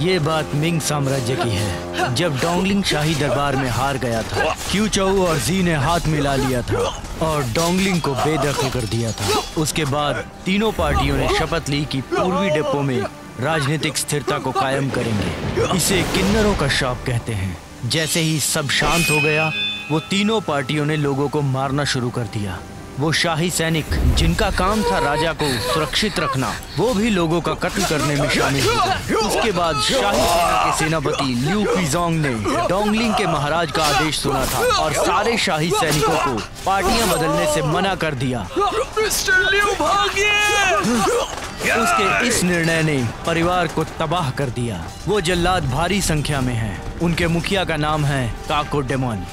ये बात मिंग साम्राज्य की है। जब डोंगलिंग शाही दरबार में हार गया था, क्यूचौ और जी ने हाथ मिला लिया था और डोंगलिंग को बेदखल कर दिया था। उसके बाद तीनों पार्टियों ने शपथ ली कि पूर्वी डिप्पो में राजनीतिक स्थिरता को कायम करेंगे। इसे किन्नरों का श्राप कहते हैं। जैसे ही सब शांत हो गया, वो तीनों पार्टियों ने लोगों को मारना शुरू कर दिया। वो शाही सैनिक जिनका काम था राजा को सुरक्षित रखना, वो भी लोगों का कत्ल करने में शामिल हो गए। उसके बाद शाही सेना के सेनापति लिu पीजोंग ने डोंगलिंग के महाराज का आदेश सुना था और सारे शाही सैनिकों को पार्टियां बदलने से मना कर दिया। मिस्टर लिu भागिए! उसके इस निर्णय ने परिवार को तबाह कर दिया। वो जल्लाद भारी संख्या में हैं। उनके मुखिया का नाम है काको डेमोन।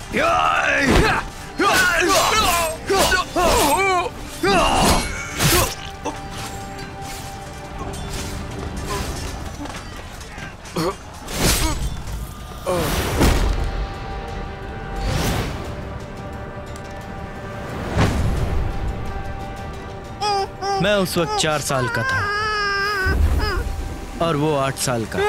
मैं उस वक्त 4 साल का था और वो 8 साल का।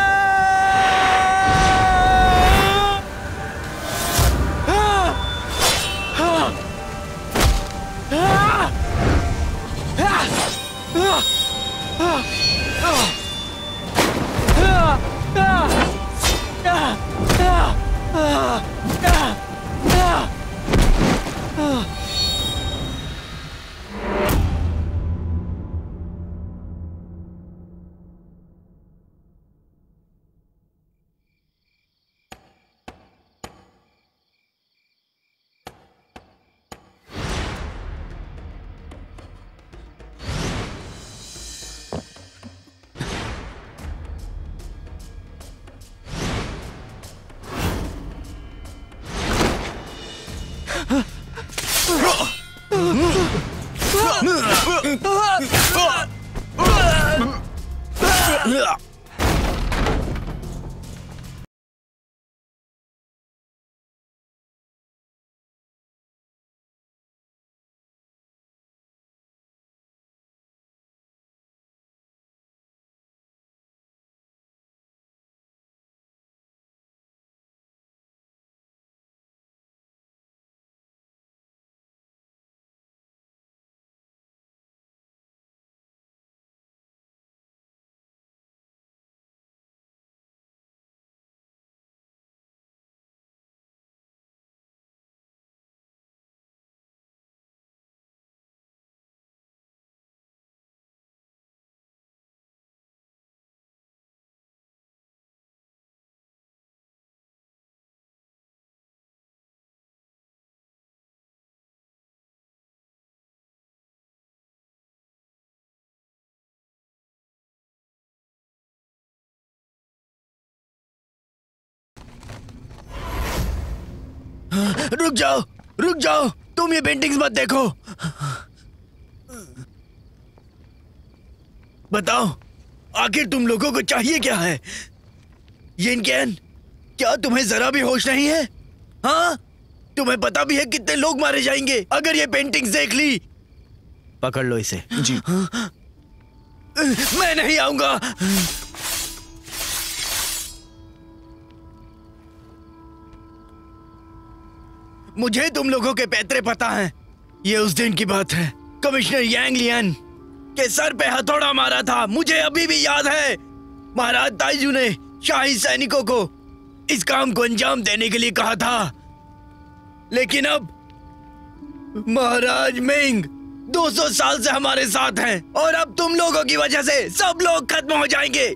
रुक जाओ, रुक जाओ, तुम ये पेंटिंग्स मत देखो। बताओ, आखिर तुम लोगों को चाहिए क्या है? यिनकेन, क्या तुम्हें जरा भी होश नहीं है? हाँ? तुम्हें पता भी है कितने लोग मारे जाएंगे अगर ये पेंटिंग्स देख ली? पकड़ लो इसे। जी। मैं नहीं आऊंगा। मुझे तुम लोगों के पैतरे पता हैं। ये उस दिन की बात है। कमिश्नर यांग लियन के सर पे हथौड़ा मारा था। मुझे अभी भी याद है। महाराज ताइजू ने शाही सैनिकों को इस काम को अंजाम देने के लिए कहा था, लेकिन अब महाराज मिंग 200 साल से हमारे साथ हैं और अब तुम लोगों की वजह से सब लोग खत्म हो जाएंगे।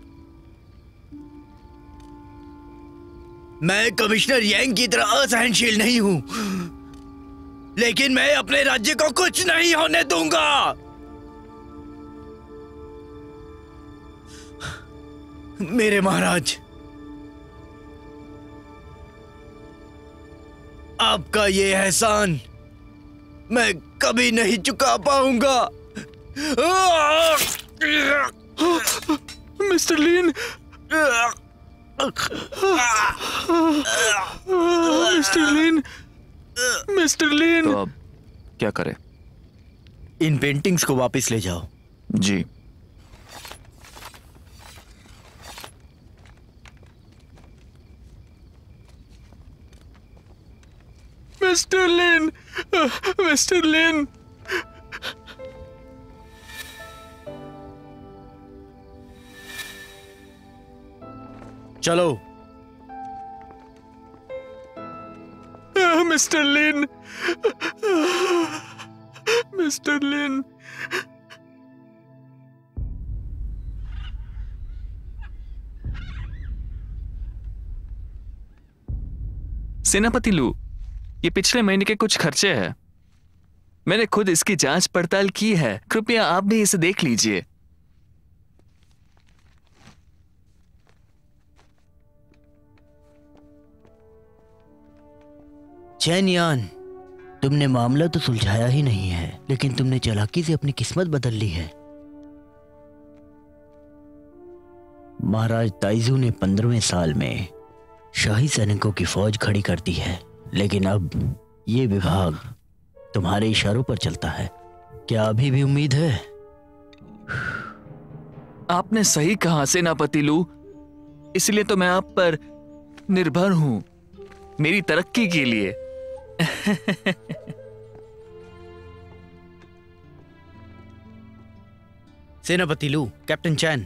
मैं कमिश्नर यांग की तरह असहनशील नहीं हूं, लेकिन मैं अपने राज्य को कुछ नहीं होने दूंगा। मेरे महाराज, आपका ये एहसान मैं कभी नहीं चुका पाऊंगा। Mister Lin, mister Lin. तो अब क्या करें? इन पेंटिंग्स को वापस ले जाओ। जी। Mister Lin, mister Lin. चलो। Mister Lin, mister Lin. सेनापति लू, ये पिछले महीने के कुछ खर्चे हैं। मैंने खुद इसकी जांच पड़ताल की है, कृपया आप भी इसे देख लीजिए। चैन यान, तुमने मामला तो सुलझाया ही नहीं है, लेकिन तुमने चालाकी से अपनी किस्मत बदल ली है। महाराज ताइजू ने 15वें साल में शाही सैनिकों की फौज खड़ी कर दी है, लेकिन अब ये विभाग तुम्हारे इशारों पर चलता है। क्या अभी भी उम्मीद है? आपने सही कहा सेनापति लू, इसलिए तो मैं आप पर निर्भर हूं, मेरी तरक्की के लिए। सेनापति लू, कैप्टन चैन।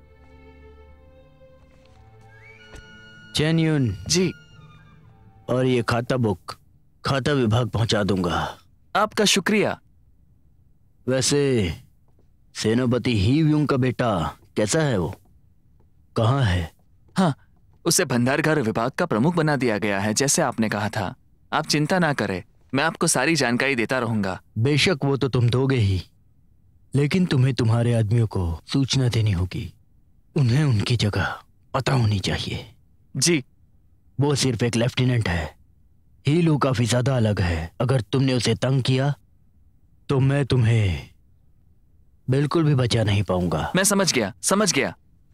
चैन यून जी। और ये खाता बुक खाता विभाग पहुंचा दूंगा। आपका शुक्रिया। वैसे सेनापति ही व्यूंग का बेटा कैसा है? वो कहाँ है? हाँ, उसे भंडारघर विभाग का प्रमुख बना दिया गया है, जैसे आपने कहा था। आप चिंता ना करें, मैं आपको सारी जानकारी देता रहूंगा। बेशक वो तो तुम दोगे ही, लेकिन तुम्हें तुम्हारे आदमियों को सूचना देनी होगी। उन्हें उनकी जगह पता होनी चाहिए। जी। वो सिर्फ एक लेफ्टिनेंट है, हीलू काफी ज्यादा अलग है। अगर तुमने उसे तंग किया तो मैं तुम्हें बिल्कुल भी बचा नहीं पाऊंगा। मैं समझ गया, समझ गया।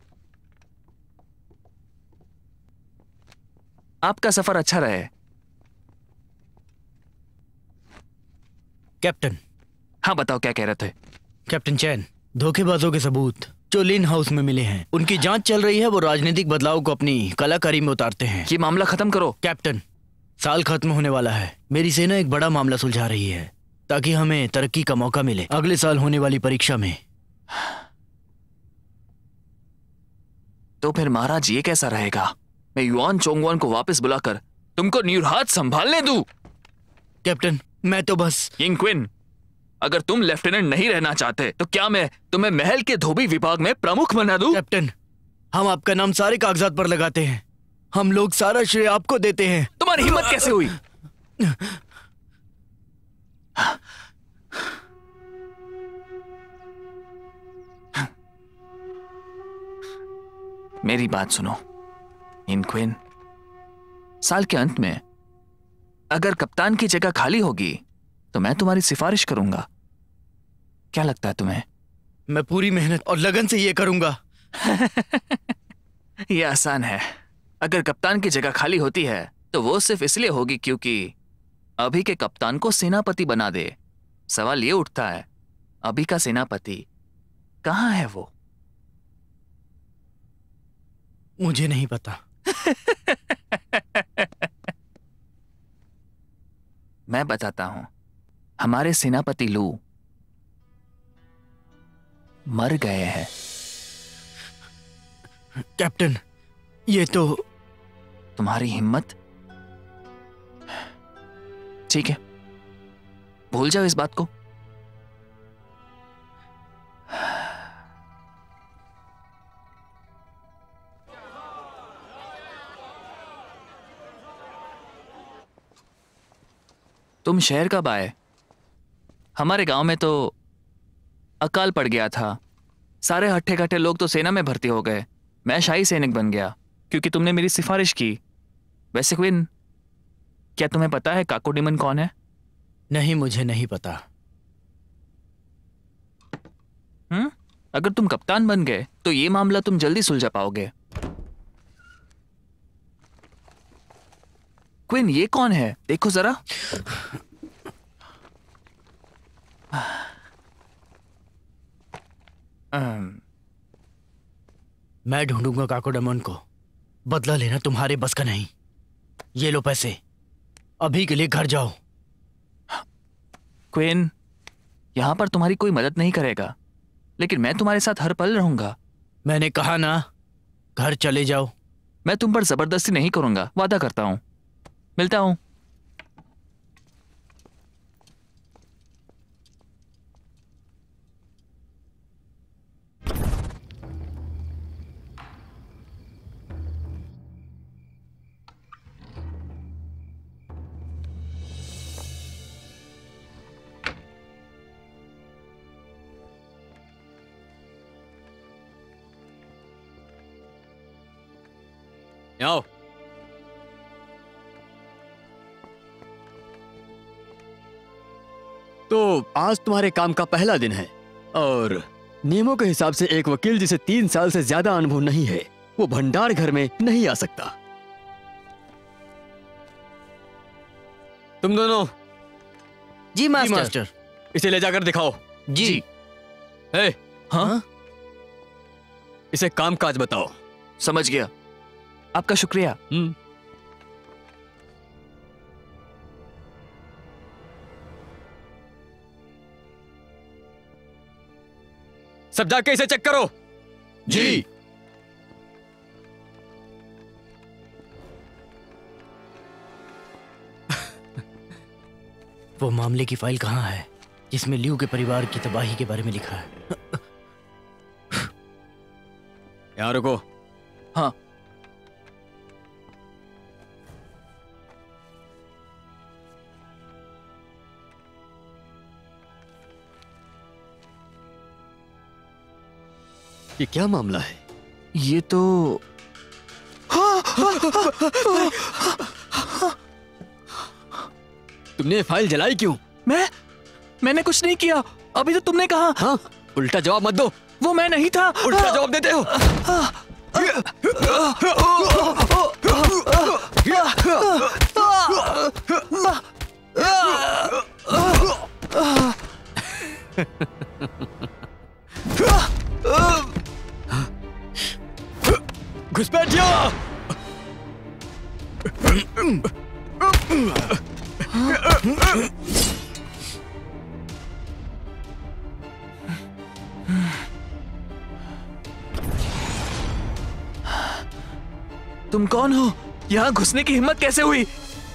आपका सफर अच्छा रहे। कैप्टन। हाँ, बताओ क्या कह रहे थे? कैप्टन चैन, धोखेबाजों के सबूत जो लिन हाउस में मिले हैं, उनकी जांच चल रही है। वो राजनीतिक बदलाव को अपनी कलाकारी में उतारते हैं। ये मामला खत्म करो। कैप्टन, साल खत्म होने वाला है। मेरी सेना एक बड़ा मामला सुलझा रही है ताकि हमें तरक्की का मौका मिले अगले साल होने वाली परीक्षा में। तो फिर महाराज ये कैसा रहेगा? मैं युआन चोंगवान को वापस बुलाकर तुमको न्यूरहाट संभालने दूं? कैप्टन, मैं तो बस। यिंग क्विन, अगर तुम लेफ्टिनेंट नहीं रहना चाहते तो क्या मैं तुम्हें महल के धोबी विभाग में प्रमुख बना दूं? कैप्टन, हम आपका नाम सारे कागजात पर लगाते हैं। हम लोग सारा श्रेय आपको देते हैं। तुम्हारी हिम्मत कैसे हुई? मेरी बात सुनो यिंग क्विन, साल के अंत में अगर कप्तान की जगह खाली होगी तो मैं तुम्हारी सिफारिश करूंगा। क्या लगता है तुम्हें? मैं पूरी मेहनत और लगन से ये करूंगा। यह आसान है। अगर कप्तान की जगह खाली होती है तो वो सिर्फ इसलिए होगी क्योंकि अभी के कप्तान को सेनापति बना दे। सवाल ये उठता है, अभी का सेनापति कहाँ है? वो मुझे नहीं पता। मैं बताता हूं। हमारे सेनापति लू मर गए हैं। कैप्टन, ये तो। तुम्हारी हिम्मत। ठीक है, भूल जाओ इस बात को। तुम शहर कब आए? हमारे गांव में तो अकाल पड़ गया था। सारे हट्टे कट्टे लोग तो सेना में भर्ती हो गए। मैं शाही सैनिक बन गया क्योंकि तुमने मेरी सिफारिश की। वैसे क्वीन, क्या तुम्हें पता है काकोडिमन कौन है? नहीं, मुझे नहीं पता। अगर तुम कप्तान बन गए तो ये मामला तुम जल्दी सुलझा पाओगे। क्वीन, ये कौन है? देखो जरा। मैं ढूंढूंगा काकोडमन को। बदला लेना तुम्हारे बस का नहीं। ये लो पैसे। अभी के लिए घर जाओ। क्वीन, यहां पर तुम्हारी कोई मदद नहीं करेगा, लेकिन मैं तुम्हारे साथ हर पल रहूंगा। मैंने कहा ना, घर चले जाओ। मैं तुम पर जबरदस्ती नहीं करूंगा, वादा करता हूं। मिलता हूं। आओ। तो आज तुम्हारे काम का पहला दिन है और नियमों के हिसाब से एक वकील जिसे 3 साल से ज्यादा अनुभव नहीं है वो भंडार घर में नहीं आ सकता। तुम दोनों जी मास्टर। इसे ले जाकर दिखाओ। जी। ए, हाँ? इसे काम काज बताओ। समझ गया, आपका शुक्रिया। सब जाके इसे चेक करो। जी। वो मामले की फाइल कहाँ है जिसमें लियू के परिवार की तबाही के बारे में लिखा है? यहाँ रुको। हाँ। ये क्या मामला है? ये तो तुमने ये फाइल जलाई क्यों? मैंने कुछ नहीं किया। अभी तो तुमने कहा। हाँ? उल्टा जवाब मत दो। वो मैं नहीं था। उल्टा जवाब देते हो। घुसपैठ जाओ। तुम कौन हो? यहाँ घुसने की हिम्मत कैसे हुई?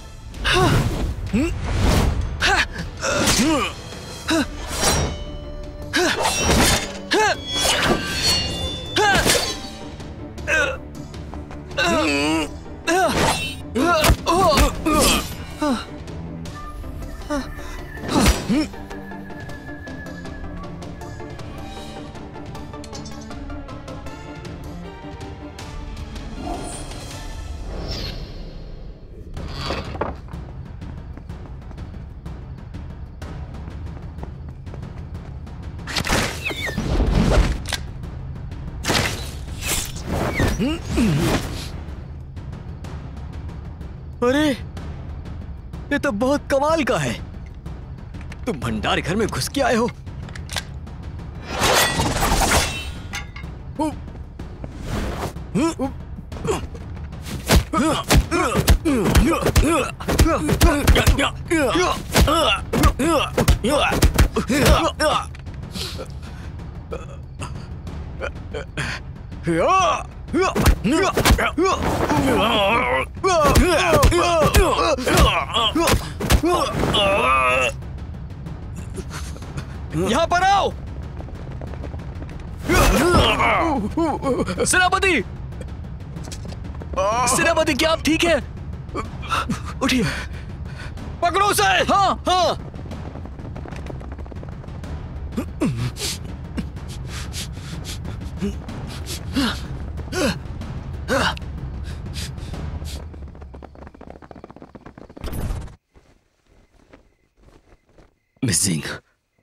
अरे ये तो बहुत कमाल का है। तुम भंडार घर में घुस के आए हो। यहाँ पर आओ। सेनापति! सेनापति, क्या आप ठीक है? उठिए। पकड़ो उसे। हाँ। हाँ। मिस जिंग,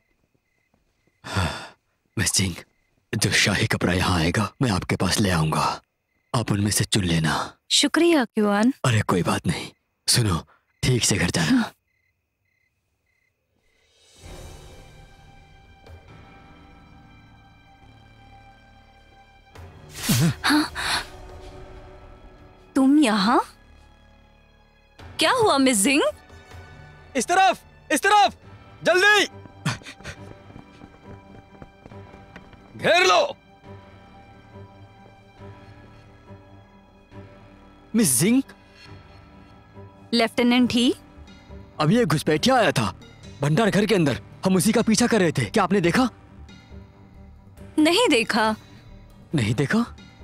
मिस जिंग, जो शाही कपड़ा यहाँ आएगा मैं आपके पास ले आऊंगा। आप उनमें से चुन लेना। शुक्रिया क्यूआन। अरे कोई बात नहीं। सुनो, ठीक से घर जाना। हाँ? तुम यहाँ? क्या हुआ मिस जिंग? इस तरफ, इस तरफ, जल्दी घेर लो। मिस जिंग, लेफ्टिनेंट ही। अभी एक घुसपैठिया आया था भंडार घर के अंदर। हम उसी का पीछा कर रहे थे। क्या आपने देखा? नहीं देखा। नहीं देखा?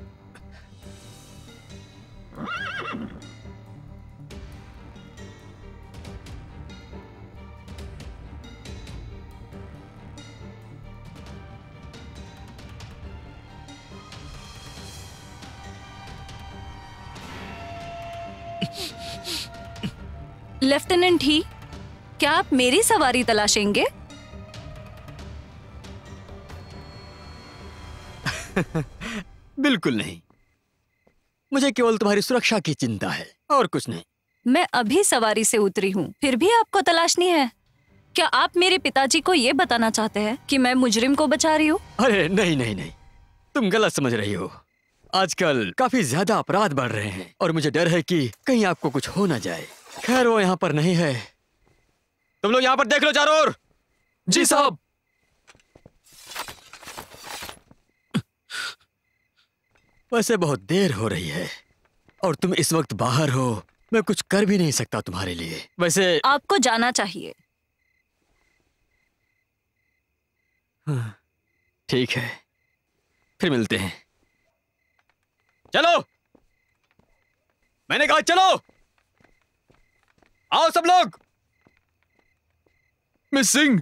लेफ्टिनेंट ही, क्या आप मेरी सवारी तलाशेंगे? बिल्कुल नहीं। मुझे केवल तुम्हारी सुरक्षा की चिंता है और कुछ नहीं। मैं अभी सवारी से उतरी हूँ, फिर भी आपको तलाशनी है? क्या आप मेरे पिताजी को ये बताना चाहते हैं कि मैं मुजरिम को बचा रही हूँ? अरे नहीं नहीं नहीं, तुम गलत समझ रही हो। आजकल काफी ज्यादा अपराध बढ़ रहे हैं और मुझे डर है कि कहीं आपको कुछ हो ना जाए। खैर वो यहाँ पर नहीं है। तुम लोग यहाँ पर देख लो चारों ओर। जी साहब। वैसे बहुत देर हो रही है और तुम इस वक्त बाहर हो। मैं कुछ कर भी नहीं सकता तुम्हारे लिए। वैसे आपको जाना चाहिए। ठीक है, फिर मिलते हैं। चलो, मैंने कहा चलो। आओ सब लोग। मिस सिंह,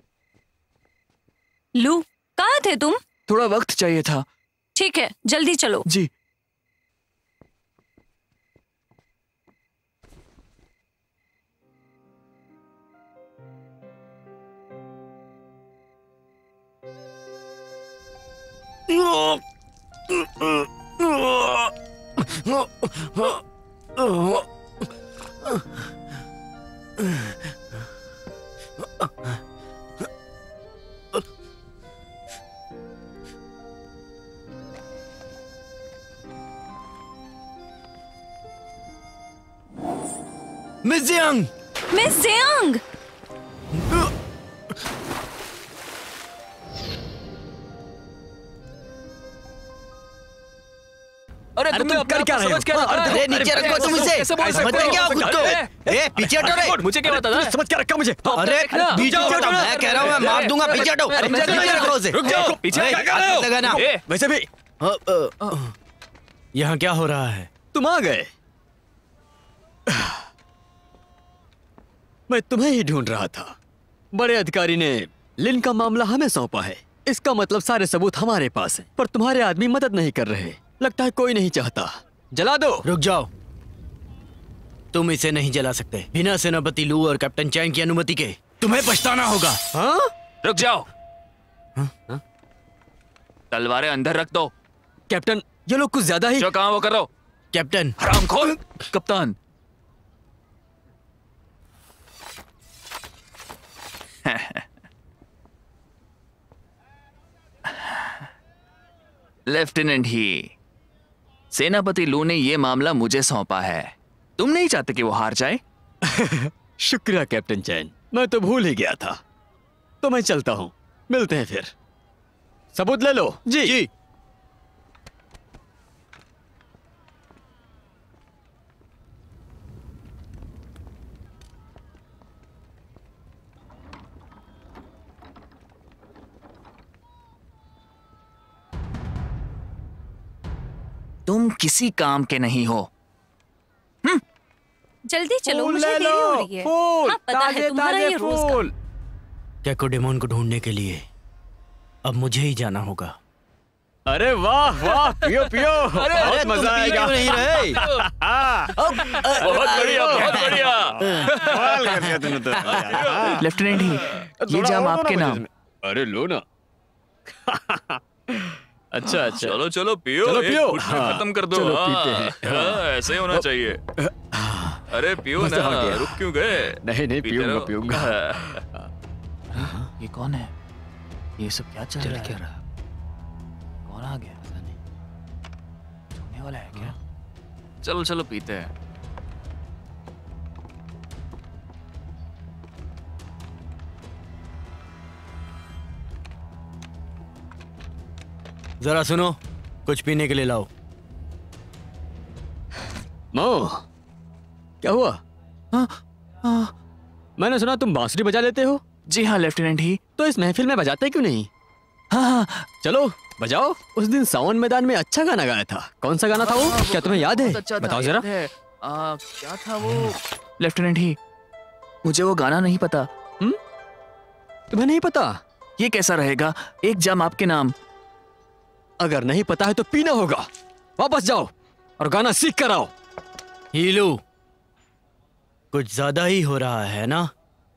लू, कहाँ थे तुम? थोड़ा वक्त चाहिए था। ठीक है, जल्दी चलो। जी। Miss Jiang! Miss Jiang! अरे तुम कर क्या रहे हो? अरे नीचे रखो तुम इसे। समझते क्या हो खुद को? ए पीछे हटो रे। मुझे क्या पता था? समझ क्या रखा मुझे? अरे पीछे हटो। मैं कह रहा हूँ मैं मार दूंगा। पीछे हटो। पीछे रखो उसे। रुक जाओ। पीछे क्या कर रहे हो? लगाना। वैसे भी यहाँ क्या हो रहा है? तुम आ गए। मैं तुम्हें ही ढूंढ रहा था। बड़े अधिकारी ने लिन का मामला हमें सौंपा है। इसका मतलब सारे सबूत हमारे पास हैं, पर तुम्हारे आदमी मदद नहीं कर रहे। लगता है कोई नहीं चाहता। जला दो। रुक जाओ, तुम इसे नहीं जला सकते बिना सेनापति लू और कैप्टन चैंग की अनुमति के। तुम्हें पछताना होगा। हाँ? रुक जाओ। तलवारें अंदर रख दो। कैप्टन, ये लोग कुछ ज्यादा ही। जो कहा वो करो। कैप्टन, हरामखोर। कप्तान। लेफ्टिनेंट ही, सेनापति लू ने ये मामला मुझे सौंपा है। तुम नहीं चाहते कि वो हार जाए? शुक्रिया कैप्टन चैन, मैं तो भूल ही गया था। तो मैं चलता हूँ, मिलते हैं फिर। सबूत ले लो। जी। तुम किसी काम के नहीं हो। जल्दी चलो, मुझे देरी हो रही है। हाँ, पता है तुम्हारा ये रोज का। कैको डेमोन को ढूंढने के लिए अब मुझे ही जाना होगा। अरे वाह वाह, पियो पियो। बहुत मजा आएगा। नहीं रहे। बहुत बढ़िया, बहुत बढ़िया। कमाल कर दिया तुमने तो। लेफ्टिनेंट ही, ये जाम आपके नाम। अरे लो ना। अच्छा अच्छा, चलो चलो पियो। चलो पियो। खत्म कर दो। चलो पीते हैं। ऐसे ही होना चाहिए। अरे पियो मजा आ ना, गया। रुक क्यों गए? नहीं नहीं, पीते पीऊंगा रहो। पीऊंगा। ये कौन है? ये सब क्या चल रहा है? कौन आ गया? पता नहीं। सोने वाला है क्या? चलो चलो पीते हैं। जरा सुनो, कुछ पीने के लिए लाओ। मो, क्या हुआ? मैंने सुना तुम बांसुरी बजा लेते हो। जी हाँ लेफ्टिनेंट ही। तो इस महफिल में बजाते क्यों नहीं? हाँ, चलो बजाओ। उस दिन सावन मैदान में अच्छा गाना गाया था। कौन सा गाना था वो? क्या तुम्हें याद है? बहुत अच्छा था, बताओ जरा। याद है। क्या था वो? लेफ्टिनेंट ही, मुझे वो गाना नहीं पता। तुम्हें नहीं पता? ये कैसा रहेगा, एक जाम आपके नाम। अगर नहीं पता है तो पीना होगा। वापस जाओ और गाना सीख कर आओ। हीलू, कुछ ज्यादा ही हो रहा है ना?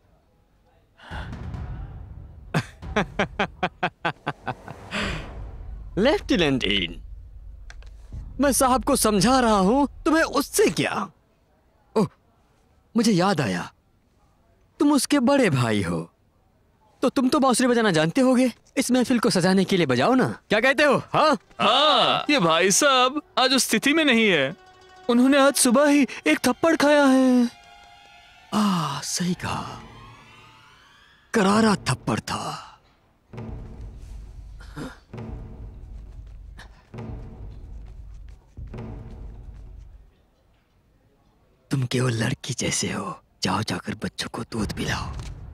लेफ्टिनेंट डीन, मैं साहब को समझा रहा हूं, तुम्हें उससे क्या? ओह, मुझे याद आया, तुम उसके बड़े भाई हो, तो तुम तो बांसुरी बजाना जानते होगे। इस महफिल को सजाने के लिए बजाओ ना। क्या कहते हो? हाँ हाँ, ये भाई साहब आज उस स्थिति में नहीं है। उन्होंने आज सुबह ही एक थप्पड़ खाया है। सही कहा, करारा थप्पड़ था। तुम केवल लड़की जैसे हो। जाओ जाकर बच्चों को दूध पिलाओ।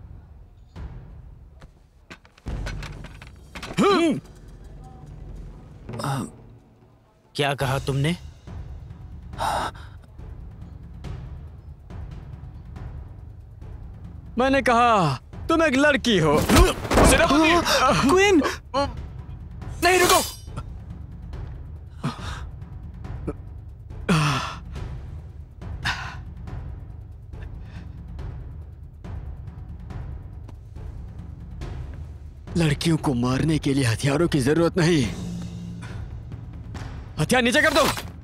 क्या कहा तुमने? मैंने कहा तुम एक लड़की हो। क्वीन, नहीं रुको। लड़कियों को मारने के लिए हथियारों की जरूरत नहीं। हथियार नीचे कर दो।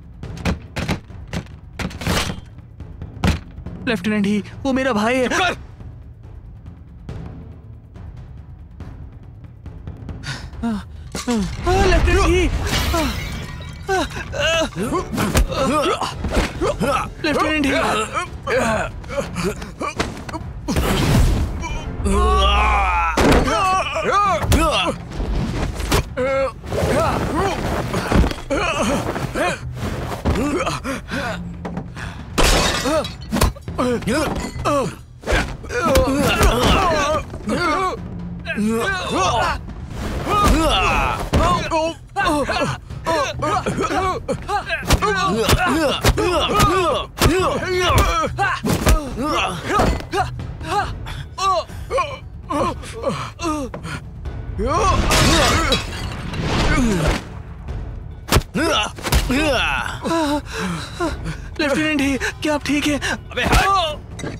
लेफ्टिनेंट ही, वो मेरा भाई है। कर। Lieutenant He, lieutenant He, lieutenant He, क्या आप ठीक है? अबे हट।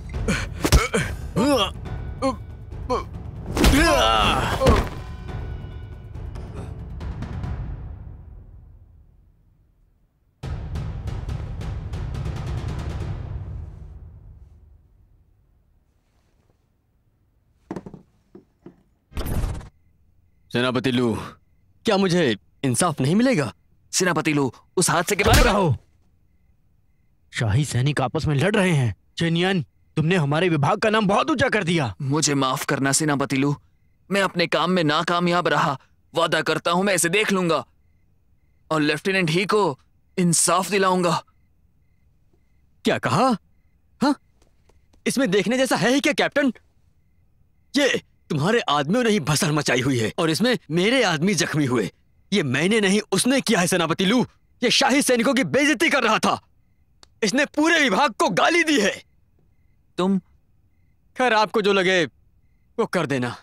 सेनापति लू, क्या मुझे इंसाफ नहीं मिलेगा? सेनापति लू, उस हादसे के बारे में रहो। शाही सैनिक आपस में लड़ रहे हैं। चेनियन, तुमने हमारे विभाग का नाम बहुत ऊंचा कर दिया। मुझे माफ करना सेनापति लू, मैं अपने काम में नाकामयाब रहा। वादा करता हूं मैं इसे देख लूंगा और लेफ्टिनेंट ही को इंसाफ दिलाऊंगा। क्या कहा? हाँ? इसमें देखने जैसा है ही क्या कैप्टन? ये तुम्हारे आदमियों ने ही भसड़ मचाई हुई है और इसमें मेरे आदमी जख्मी हुए। ये मैंने नहीं, उसने किया है सेनापति लू। ये शाही सैनिकों की बेइज्जती कर रहा था। इसने पूरे विभाग को गाली दी है। तुम खैर, आपको जो लगे वो कर देना।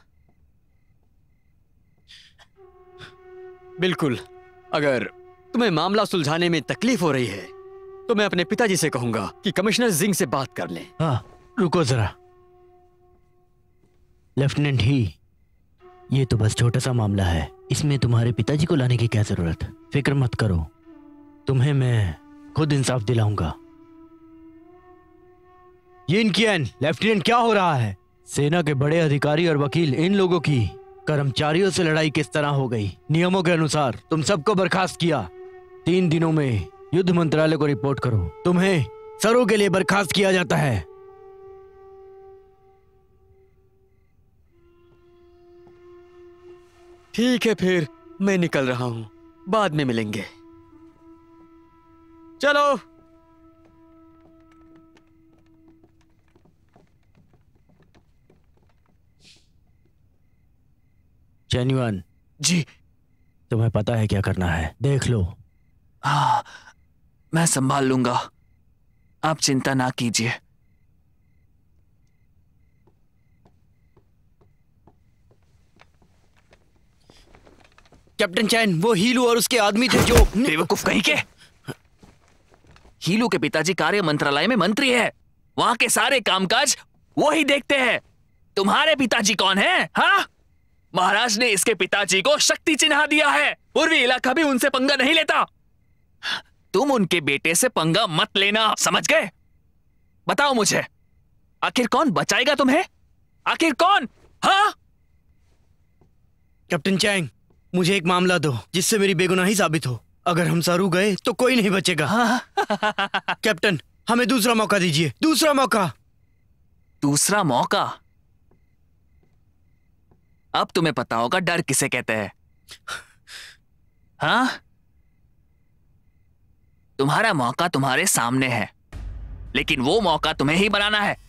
बिल्कुल, अगर तुम्हें मामला सुलझाने में तकलीफ हो रही है तो मैं अपने पिताजी से कहूंगा कि कमिश्नर जिंग से बात कर लें। हाँ, रुको जरा। लेफ्टिनेंट ही, ये तो बस छोटा सा मामला है। इसमें तुम्हारे पिताजी को लाने की क्या जरूरत? फिक्र मत करो, तुम्हें मैं खुद इंसाफ दिलाऊंगा। यिनकियन, लेफ्टिनेंट, क्या हो रहा है? सेना के बड़े अधिकारी और वकील, इन लोगों की कर्मचारियों से लड़ाई किस तरह हो गई? नियमों के अनुसार तुम सबको बर्खास्त किया। 3 दिनों में युद्ध मंत्रालय को रिपोर्ट करो। तुम्हें सरों के लिए बर्खास्त किया जाता है। ठीक है, फिर मैं निकल रहा हूं। बाद में मिलेंगे। चलो। जेन्युइन, जी। तुम्हें पता है क्या करना है, देख लो। हाँ, मैं संभाल लूंगा, आप चिंता ना कीजिए। कैप्टन चैन, वो हीलू और उसके आदमी थे जो बेवकूफ कहीं के। हीलू के पिताजी कार्य मंत्रालय में मंत्री है, वहां के सारे कामकाज वो ही देखते हैं। तुम्हारे पिताजी कौन है? हाँ, महाराज ने इसके पिताजी को शक्ति चिन्ह दिया है। पूर्वी इलाका भी उनसे पंगा नहीं लेता। तुम उनके बेटे से पंगा मत लेना, समझ गए? बताओ मुझे, आखिर कौन बचाएगा तुम्हें? आखिर कौन? हाँ? कैप्टन चैंग, मुझे एक मामला दो जिससे मेरी बेगुनाही साबित हो। अगर हम सारू गए तो कोई नहीं बचेगा। कैप्टन, हमें दूसरा मौका दीजिए, दूसरा मौका। दूसरा मौका? अब तुम्हें पता होगा डर किसे कहते हैं। हाँ, तुम्हारा मौका तुम्हारे सामने है, लेकिन वो मौका तुम्हें ही बनाना है।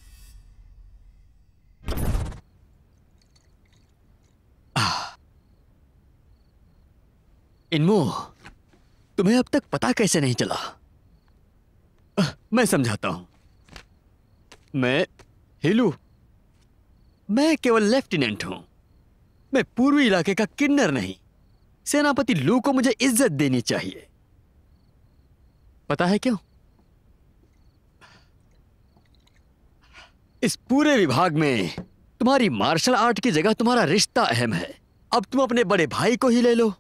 इनमो, तुम्हें अब तक पता कैसे नहीं चला? मैं समझाता हूं। मैं हीलू, मैं केवल लेफ्टिनेंट हूं। मैं पूर्वी इलाके का किन्नर नहीं। सेनापति लू को मुझे इज्जत देनी चाहिए। पता है क्यों? इस पूरे विभाग में तुम्हारी मार्शल आर्ट की जगह तुम्हारा रिश्ता अहम है। अब तुम अपने बड़े भाई को ही ले लो।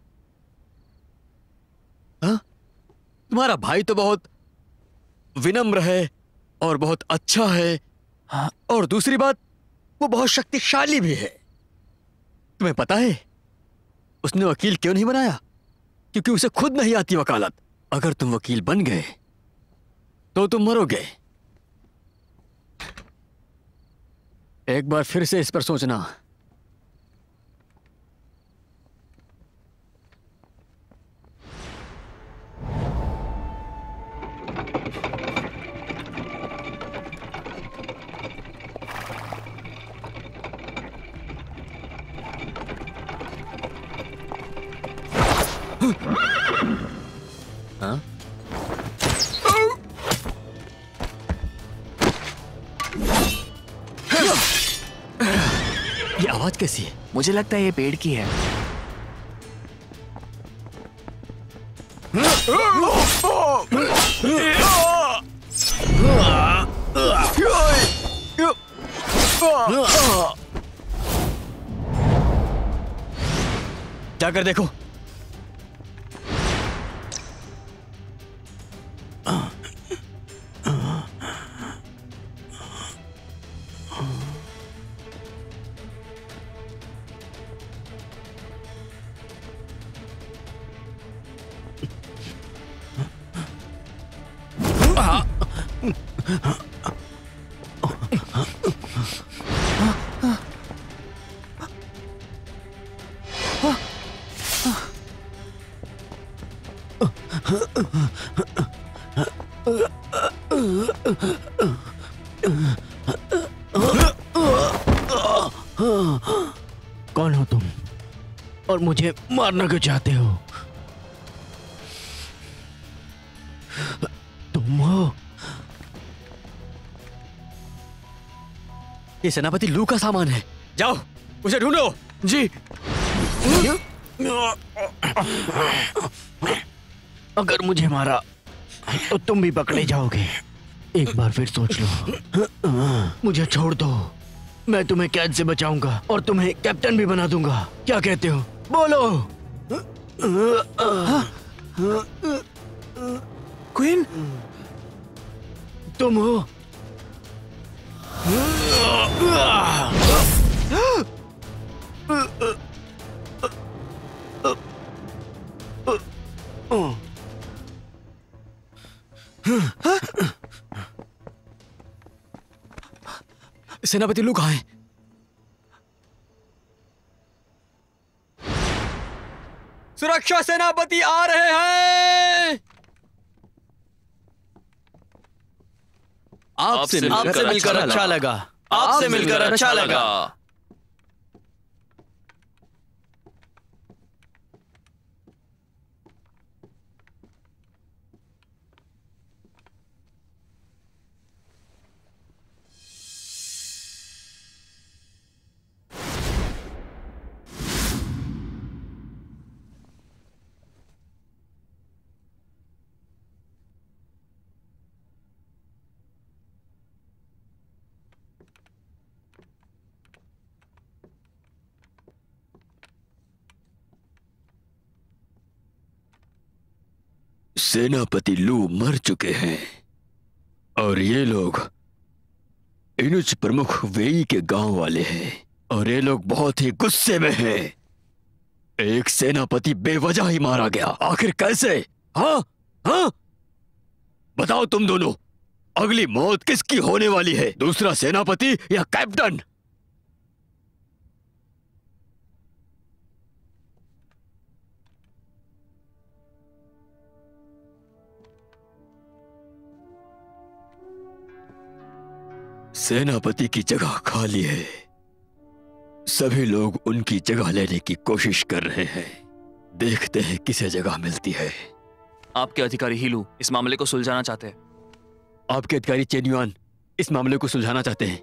हाँ? तुम्हारा भाई तो बहुत विनम्र है और बहुत अच्छा है। हाँ? और दूसरी बात, वो बहुत शक्तिशाली भी है। तुम्हें पता है उसने वकील क्यों नहीं बनाया? क्योंकि उसे खुद नहीं आती वकालत। अगर तुम वकील बन गए तो तुम मरोगे। एक बार फिर से इस पर सोचना। हाँ? ये आवाज कैसी है? मुझे लगता है ये पेड़ की है। जाकर देखो। कौन हो तुम और मुझे मारना क्यों चाहते हो? तुम हो? ये सेनापति लू का सामान है। जाओ उसे ढूंढो। जी। अगर मुझे मारा तो तुम भी पकड़े जाओगे। एक बार फिर सोच लो। मुझे छोड़ दो, मैं तुम्हें कैद से बचाऊंगा और तुम्हें कैप्टन भी बना दूंगा। क्या कहते हो? बोलो। क्वीन, तुम हो? सेनापति लू कहाँ है? सुरक्षा सेनापति आ रहे हैं। आपसे मिलकर अच्छा लगा। आपसे मिलकर अच्छा लगा। सेनापति लू मर चुके हैं और ये लोग इनुच प्रमुख वेई के गांव वाले हैं और ये लोग बहुत ही गुस्से में हैं। एक सेनापति बेवजह ही मारा गया, आखिर कैसे? हाँ हाँ, बताओ तुम दोनों, अगली मौत किसकी होने वाली है, दूसरा सेनापति या कैप्टन? सेनापति की जगह खाली है, सभी लोग उनकी जगह लेने की कोशिश कर रहे हैं। देखते हैं किसे जगह मिलती है। आपके अधिकारी हीलू इस मामले को सुलझाना चाहते हैं। आपके अधिकारी चेन्युआन इस मामले को सुलझाना चाहते हैं।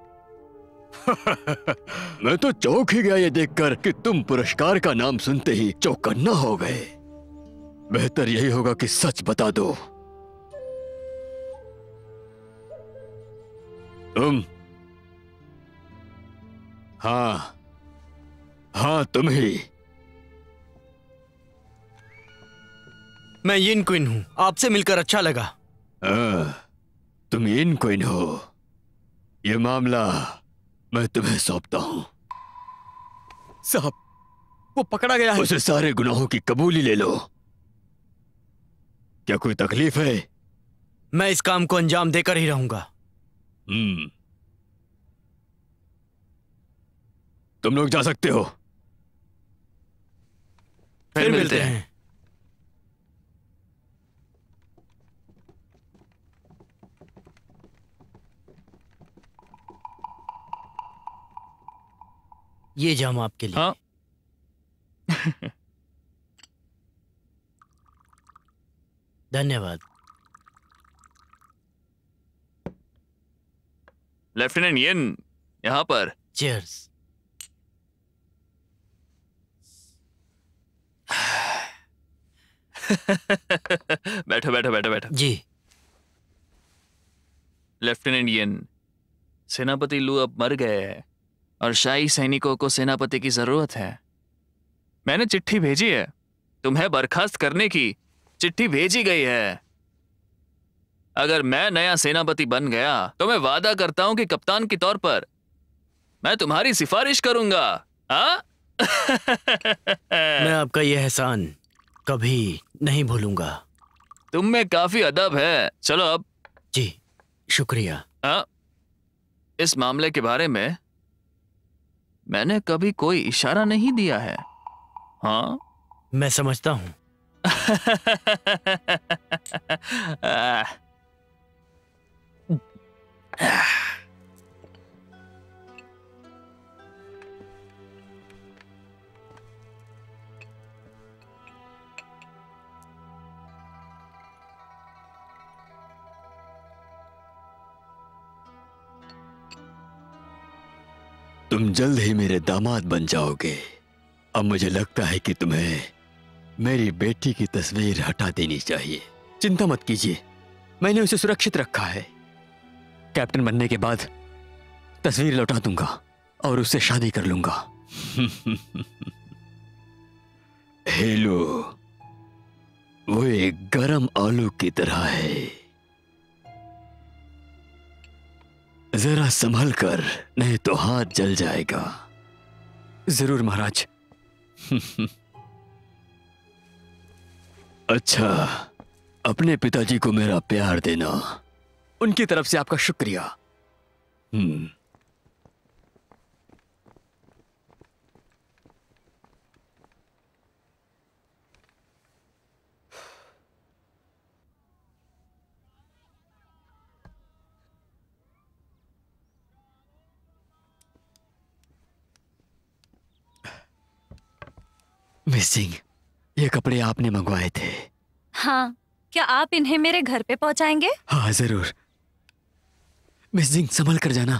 मैं तो चौंक ही गया ये देखकर कि तुम पुरस्कार का नाम सुनते ही चौकन्ना हो गए। बेहतर यही होगा कि सच बता दो। तुम? हाँ हाँ, तुम ही। मैं यिन क्विन हूं। आपसे मिलकर अच्छा लगा। तुम यिन क्विन हो। ये मामला मैं तुम्हें सौंपता हूं। साहब, वो पकड़ा गया है। उसे सारे गुनाहों की कबूली ले लो। क्या कोई तकलीफ है? मैं इस काम को अंजाम देकर ही रहूंगा। तुम लोग जा सकते हो। फिर मिलते हैं। ये जाम आपके लिए। हाँ। धन्यवाद। लेफ्टिनेंट यिन यहाँ पर। चीयर्स। बैठो बैठो बैठो बैठो। जी। लेफ्टिनेंट यिन, सेनापति लू अब मर गए हैं और शाही सैनिकों को सेनापति की जरूरत है। मैंने चिट्ठी भेजी है, तुम्हें बर्खास्त करने की चिट्ठी भेजी गई है। अगर मैं नया सेनापति बन गया तो मैं वादा करता हूं कि कप्तान के तौर पर मैं तुम्हारी सिफारिश करूंगा। हाँ? मैं आपका यह एहसान कभी नहीं भूलूंगा। तुम में काफी अदब है। चलो अब। जी, शुक्रिया। हाँ? इस मामले के बारे में मैंने कभी कोई इशारा नहीं दिया है। हाँ? मैं समझता हूं। तुम जल्द ही मेरे दामाद बन जाओगे। अब मुझे लगता है कि तुम्हें मेरी बेटी की तस्वीर हटा देनी चाहिए। चिंता मत कीजिए, मैंने उसे सुरक्षित रखा है। कैप्टन बनने के बाद तस्वीर लौटा दूंगा और उससे शादी कर लूंगा। हेलो, वो एक गरम आलू की तरह है। जरा संभल कर, नहीं तो हाथ जल जाएगा। जरूर महाराज। अच्छा, अपने पिताजी को मेरा प्यार देना। उनकी तरफ से आपका शुक्रिया। मिस सिंह, ये कपड़े आपने मंगवाए थे। हाँ, क्या आप इन्हें मेरे घर पे पहुंचाएंगे? हाँ जरूर। मिस सिंह, संभल कर जाना,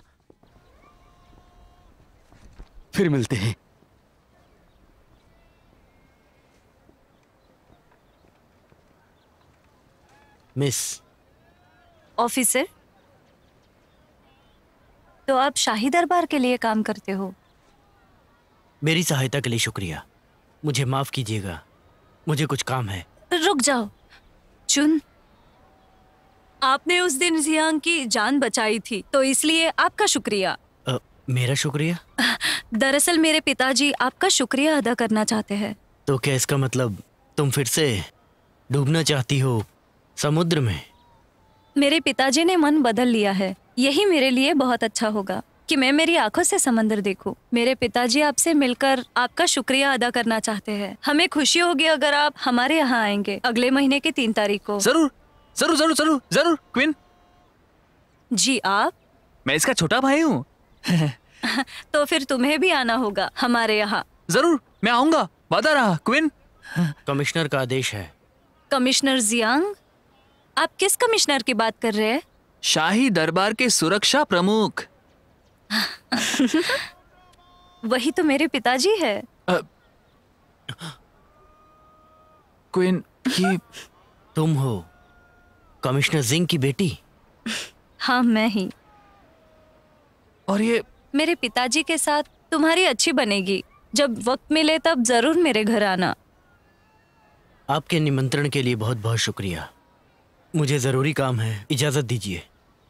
फिर मिलते हैं। मिस, ऑफिसर, तो आप शाही दरबार के लिए काम करते हो? मेरी सहायता के लिए शुक्रिया। मुझे माफ कीजिएगा, मुझे कुछ काम है। रुक जाओ चुन, आपने उस दिन जियांग की जान बचाई थी, तो इसलिए आपका शुक्रिया। मेरा शुक्रिया? दरअसल मेरे पिताजी आपका शुक्रिया अदा करना चाहते हैं। तो क्या इसका मतलब तुम फिर से डूबना चाहती हो समुद्र में? मेरे पिताजी ने मन बदल लिया है। यही मेरे लिए बहुत अच्छा होगा कि मैं मेरी आंखों से समंदर देखूं। मेरे पिताजी आपसे मिलकर आपका शुक्रिया अदा करना चाहते हैं। हमें खुशी होगी अगर आप हमारे यहाँ आएंगे अगले महीने की 3 तारीख को। जरूर जरूर जरूर जरूर जरूर। क्वीन, जी आप? मैं इसका छोटा भाई हूँ। तो फिर तुम्हें भी आना होगा हमारे यहाँ। जरूर, मैं आऊंगा, वादा रहा। क्वीन, कमिश्नर का आदेश है। Commissioner Jiang? आप किस कमिश्नर की बात कर रहे हैं? शाही दरबार के सुरक्षा प्रमुख। वही तो मेरे पिताजी है। क्वीन, ये तुम हो कमिश्नर जिंग की बेटी? हाँ, मैं ही। और ये मेरे पिताजी के साथ तुम्हारी अच्छी बनेगी। जब वक्त मिले तब जरूर मेरे घर आना। आपके निमंत्रण के लिए बहुत बहुत शुक्रिया। मुझे जरूरी काम है, इजाजत दीजिए।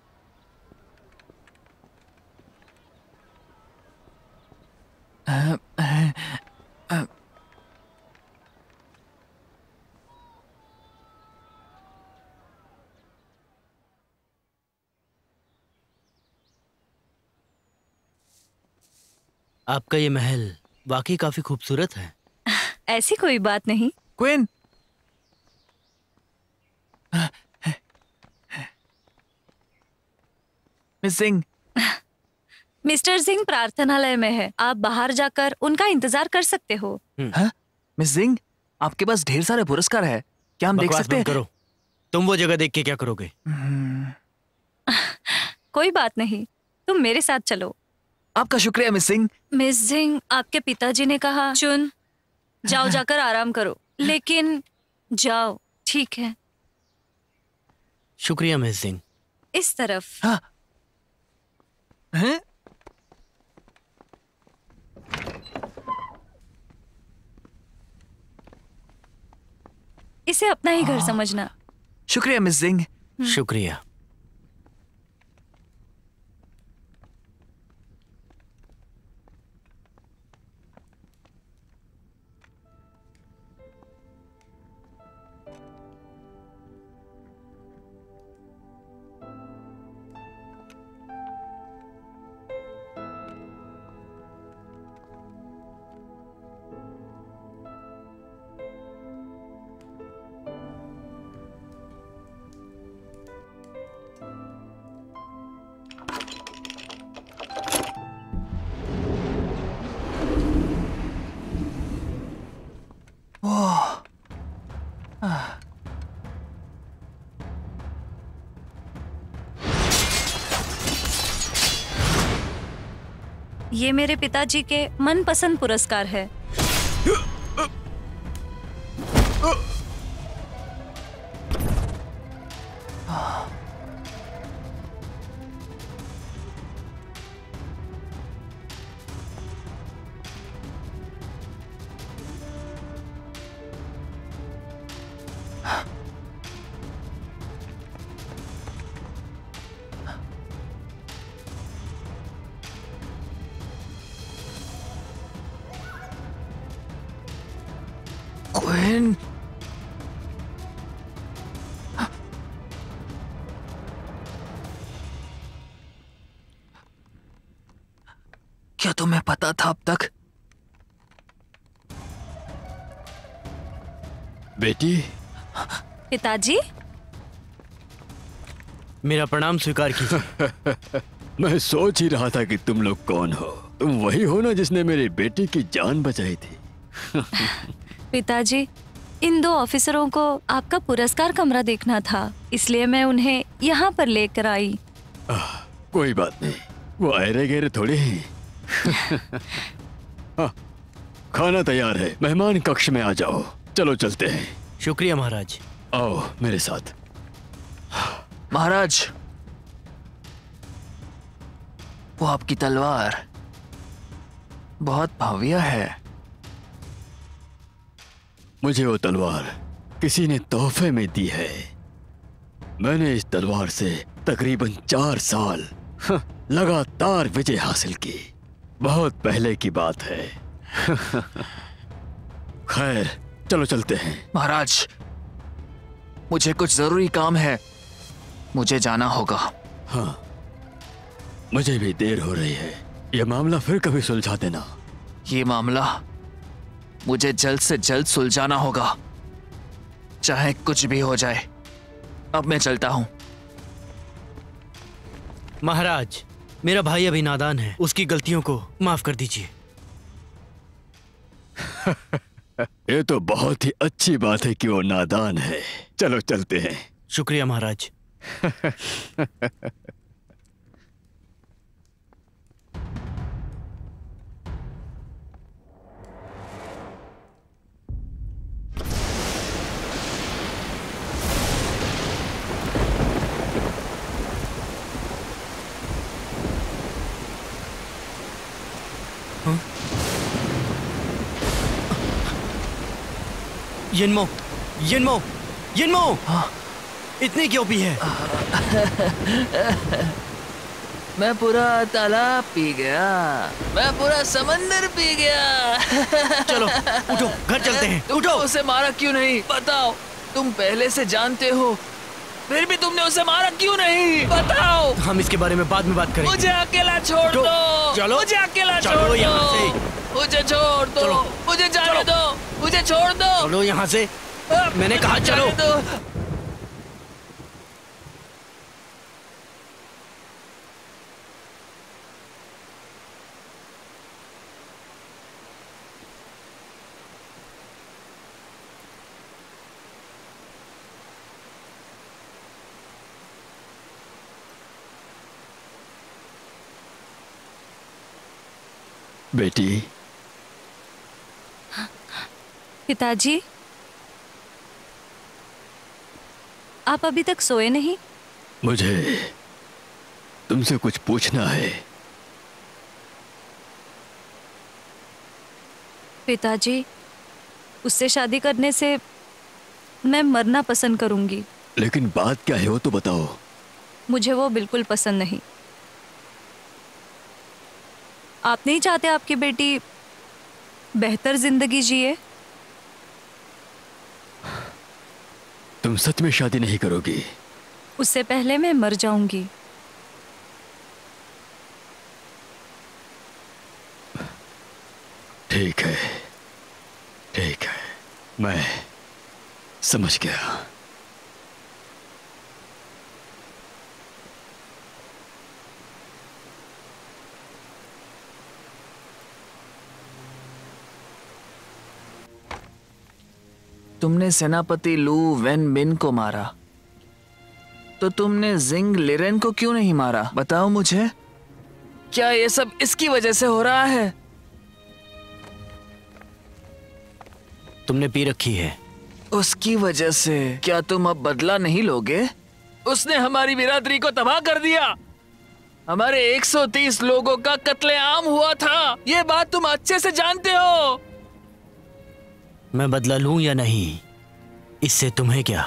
आपका ये महल वाकई काफी खूबसूरत है। ऐसी कोई बात नहीं। Queen, miss Singh. Mister Singh प्रार्थनालय में है, आप बाहर जाकर उनका इंतजार कर सकते हो। हाँ? मिस सिंह, आपके पास ढेर सारे पुरस्कार है, क्या हम देख बकवास सकते बंद हैं? करो। तुम वो जगह देख के क्या करोगे? कोई बात नहीं, तुम मेरे साथ चलो। आपका शुक्रिया मिस सिंह। मिस सिंह, आपके पिताजी ने कहा चुन, जाओ जाकर आराम करो। लेकिन जाओ, ठीक है? शुक्रिया मिस सिंह। इस तरफ। हाँ। हैं? इसे अपना ही घर समझना। शुक्रिया मिस सिंह। शुक्रिया। ये मेरे पिताजी के मनपसंद पुरस्कार है। क्वीन, क्या तुम्हें पता था अब तक? बेटी, पिताजी, मेरा प्रणाम स्वीकार कीजिए। मैं सोच ही रहा था कि तुम लोग कौन हो। तुम वही हो ना जिसने मेरी बेटी की जान बचाई थी? पिताजी, इन 2 ऑफिसरों को आपका पुरस्कार कमरा देखना था, इसलिए मैं उन्हें यहाँ पर लेकर आई। कोई बात नहीं, वो अरे गहरे थोड़े ही। खाना तैयार है, मेहमान कक्ष में आ जाओ। चलो चलते हैं। शुक्रिया महाराज। आओ मेरे साथ। महाराज, वो आपकी तलवार बहुत भव्य है। मुझे वो तलवार किसी ने तोहफे में दी है। मैंने इस तलवार से तकरीबन 4 साल लगातार विजय हासिल की। बहुत पहले की बात है। खैर, चलो चलते हैं। महाराज, मुझे कुछ जरूरी काम है, मुझे जाना होगा। हाँ, मुझे भी देर हो रही है। यह मामला फिर कभी सुलझा देना। ये मामला मुझे जल्द से जल्द सुलझाना होगा, चाहे कुछ भी हो जाए। अब मैं चलता हूं। महाराज, मेरा भाई अभी नादान है, उसकी गलतियों को माफ कर दीजिए। ये तो बहुत ही अच्छी बात है कि वो नादान है। चलो चलते हैं। शुक्रिया महाराज। यिनमो, यिनमो, यिनमो! इतनी क्यों पी है? मैं पूरा तालाब पी गया, मैं पूरा समंदर पी गया। चलो उठो, घर चलते हैं। तुमने उसे मारा क्यों नहीं बताओ? तुम पहले से जानते हो, फिर भी तुमने उसे मारा क्यों नहीं बताओ? हम इसके बारे में बाद में बात करेंगे। मुझे अकेला छोड़ दो। चलो, मुझे अकेला चलो छोड़ यहाँ दो। से। मुझे छोड़ दो। चलो। मुझे जाने चलो। दो। मुझे छोड़ दो। चलो यहाँ से। मैंने कहा चलो। जाने दो। बेटी। पिताजी, आप अभी तक सोए नहीं? मुझे तुमसे कुछ पूछना है। पिताजी, उससे शादी करने से मैं मरना पसंद करूंगी। लेकिन बात क्या है वो तो बताओ। मुझे वो बिल्कुल पसंद नहीं। आप नहीं चाहते आपकी बेटी बेहतर जिंदगी जिए? तुम सच में शादी नहीं करोगी? उससे पहले मैं मर जाऊंगी। ठीक है, ठीक है, मैं समझ गया। तुमने सेनापति लू वेन बिन को मारा, तो तुमने जिंग लिरेन को क्यों नहीं मारा? बताओ मुझे, क्या ये सब इसकी वजह से हो रहा है? तुमने पी रखी है। उसकी वजह से? क्या तुम अब बदला नहीं लोगे? उसने हमारी बिरादरी को तबाह कर दिया। हमारे 130 लोगों का कत्लेआम हुआ था। ये बात तुम अच्छे से जानते हो। मैं बदला लूं या नहीं, इससे तुम्हें क्या?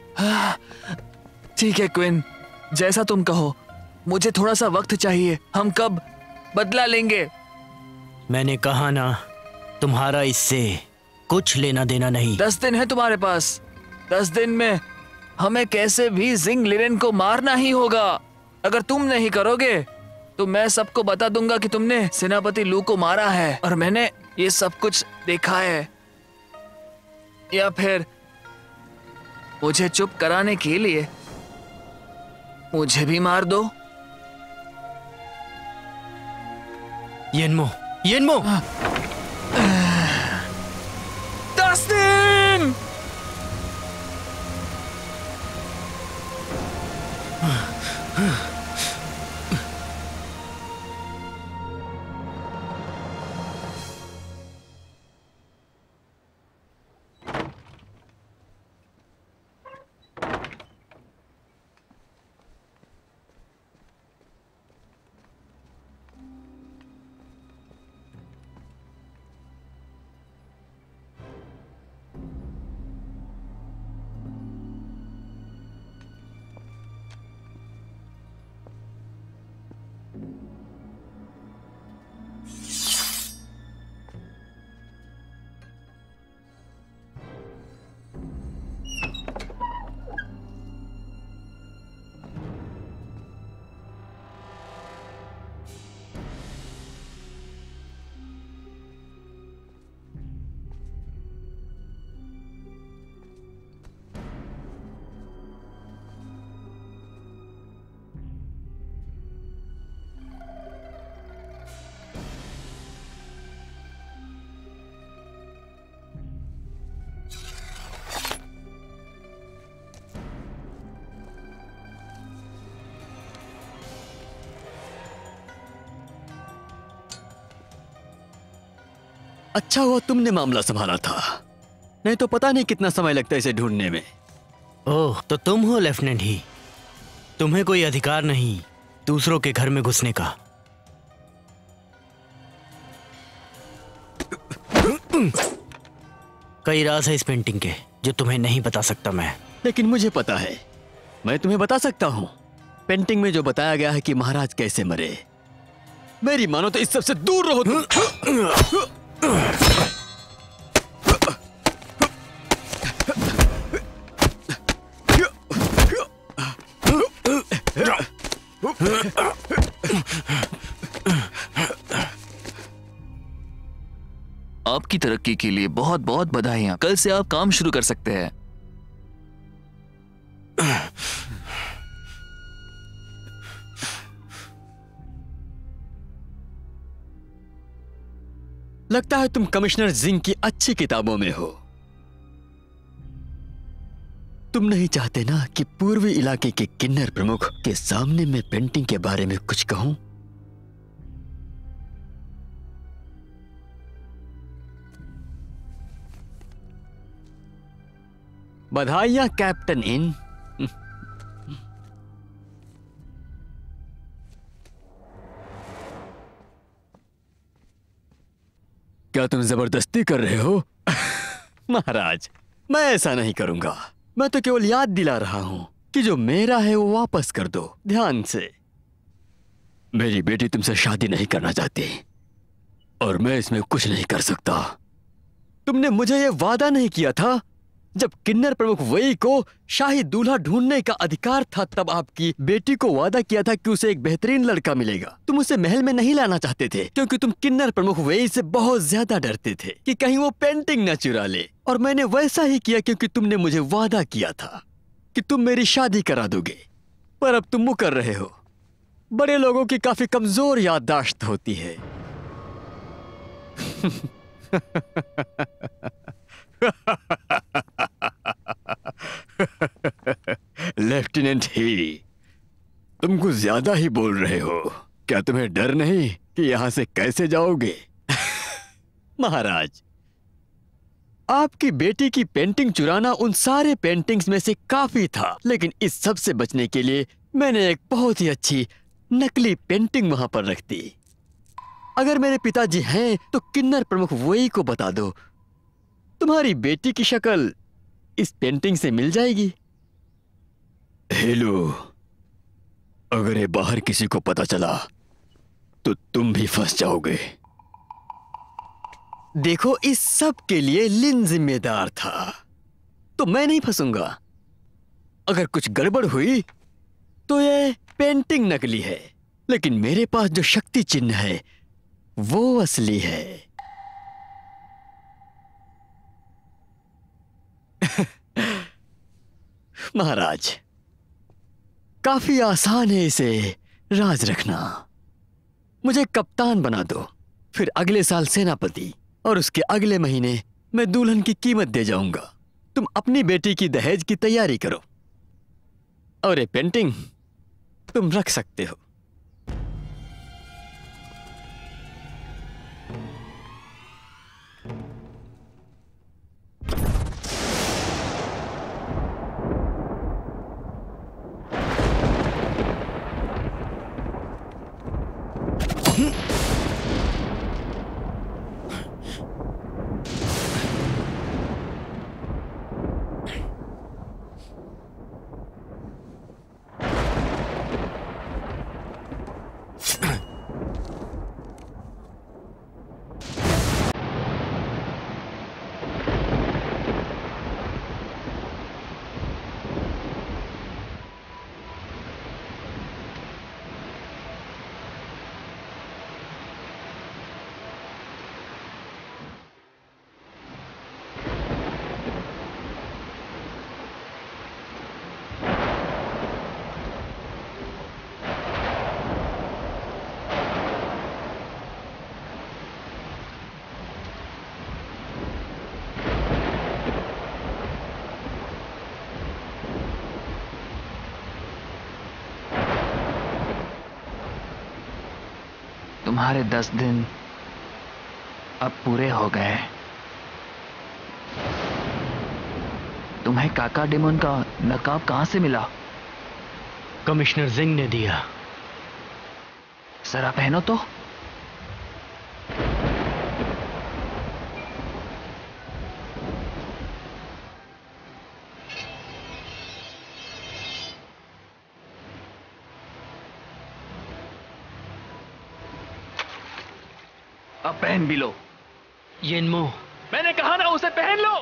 ठीक है क्विन, जैसा तुम कहो। मुझे थोड़ा सा वक्त चाहिए। हम कब बदला लेंगे? मैंने कहा ना, तुम्हारा इससे कुछ लेना देना नहीं। 10 दिन है तुम्हारे पास। 10 दिन में हमें कैसे भी जिंग लिरेन को मारना ही होगा। अगर तुम नहीं करोगे तो मैं सबको बता दूंगा कि तुमने सेनापति लू को मारा है और मैंने ये सब कुछ देखा है। या फिर मुझे चुप कराने के लिए मुझे भी मार दो। यिनमो, यिनमो! 10 दिन! अच्छा हुआ तुमने मामला संभाला था, नहीं तो पता नहीं कितना समय लगता है इसे ढूंढने में। ओह, तो तुम हो लेफ्टिनेंट ही। तुम्हें कोई अधिकार नहीं दूसरों के घर में घुसने का। कई राज है इस पेंटिंग के जो तुम्हें नहीं बता सकता मैं। लेकिन मुझे पता है, मैं तुम्हें बता सकता हूँ। पेंटिंग में जो बताया गया है कि महाराज कैसे मरे, मेरी मानो तो इस सब से दूर रहो तुम। आपकी तरक्की के लिए बहुत बहुत बधाइयां। कल से आप काम शुरू कर सकते हैं। लगता है तुम कमिश्नर जिंग की अच्छी किताबों में हो। तुम नहीं चाहते ना कि पूर्वी इलाके के किन्नर प्रमुख के सामने मैं पेंटिंग के बारे में कुछ कहूं? बधाइयां कैप्टन इन। क्या तुम जबरदस्ती कर रहे हो? महाराज, मैं ऐसा नहीं करूंगा। मैं तो केवल याद दिला रहा हूं कि जो मेरा है वो वापस कर दो। ध्यान से। मेरी बेटी तुमसे शादी नहीं करना चाहती और मैं इसमें कुछ नहीं कर सकता। तुमने मुझे यह वादा नहीं किया था जब किन्नर प्रमुख वही को शाही दूल्हा ढूंढने का अधिकार था, तब आपकी बेटी को वादा किया था कि उसे एक बेहतरीन लड़का मिलेगा। तुम उसे महल में नहीं लाना चाहते थे क्योंकि तुम किन्नर प्रमुख वही से बहुत ज्यादा डरते थे कि कहीं वो पेंटिंग न चुरा ले। और मैंने वैसा ही किया क्योंकि तुमने मुझे वादा किया था कि तुम मेरी शादी करा दोगे। पर अब तुम मुकर रहे हो। बड़े लोगों की काफी कमजोर याददाश्त होती है। लेफ्टिनेंट ही, तुम कुछ ज्यादा ही बोल रहे हो। क्या तुम्हें डर नहीं कि यहां से कैसे जाओगे? महाराज, आपकी बेटी की पेंटिंग चुराना उन सारे पेंटिंग्स में से काफी था, लेकिन इस सब से बचने के लिए मैंने एक बहुत ही अच्छी नकली पेंटिंग वहां पर रख दी। अगर मेरे पिताजी हैं तो किन्नर प्रमुख वही को बता दो। तुम्हारी बेटी की शक्ल इस पेंटिंग से मिल जाएगी। हेलो, अगर ये बाहर किसी को पता चला तो तुम भी फंस जाओगे। देखो, इस सब के लिए लिन जिम्मेदार था, तो मैं नहीं फंसूंगा। अगर कुछ गड़बड़ हुई तो ये पेंटिंग नकली है, लेकिन मेरे पास जो शक्ति चिन्ह है वो असली है। महाराज, काफी आसान है इसे राज रखना। मुझे कप्तान बना दो, फिर अगले साल सेनापति, और उसके अगले महीने मैं दुल्हन की कीमत दे जाऊंगा। तुम अपनी बेटी की दहेज की तैयारी करो और ये पेंटिंग तुम रख सकते हो। तुम्हारे 10 दिन अब पूरे हो गए। तुम्हें काका डेमोन का नकाब कहां से मिला? कमिश्नर जिंग ने दिया। जरा पहनो तो। अब पहन भी लो। येनमो, मैंने कहा ना उसे पहन लो।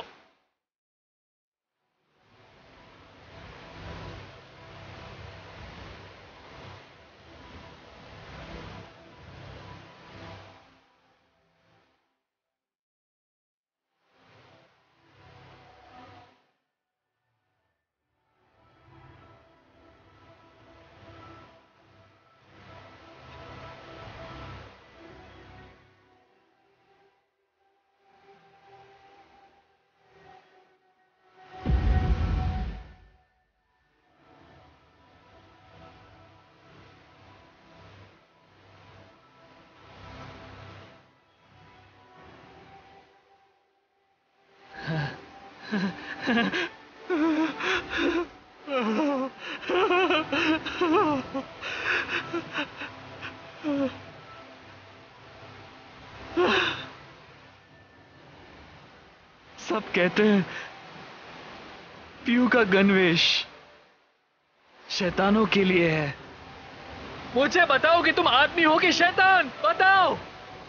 सब कहते हैं पीयू का गणवेश शैतानों के लिए है। मुझे बताओ कि तुम आदमी हो कि शैतान, बताओ।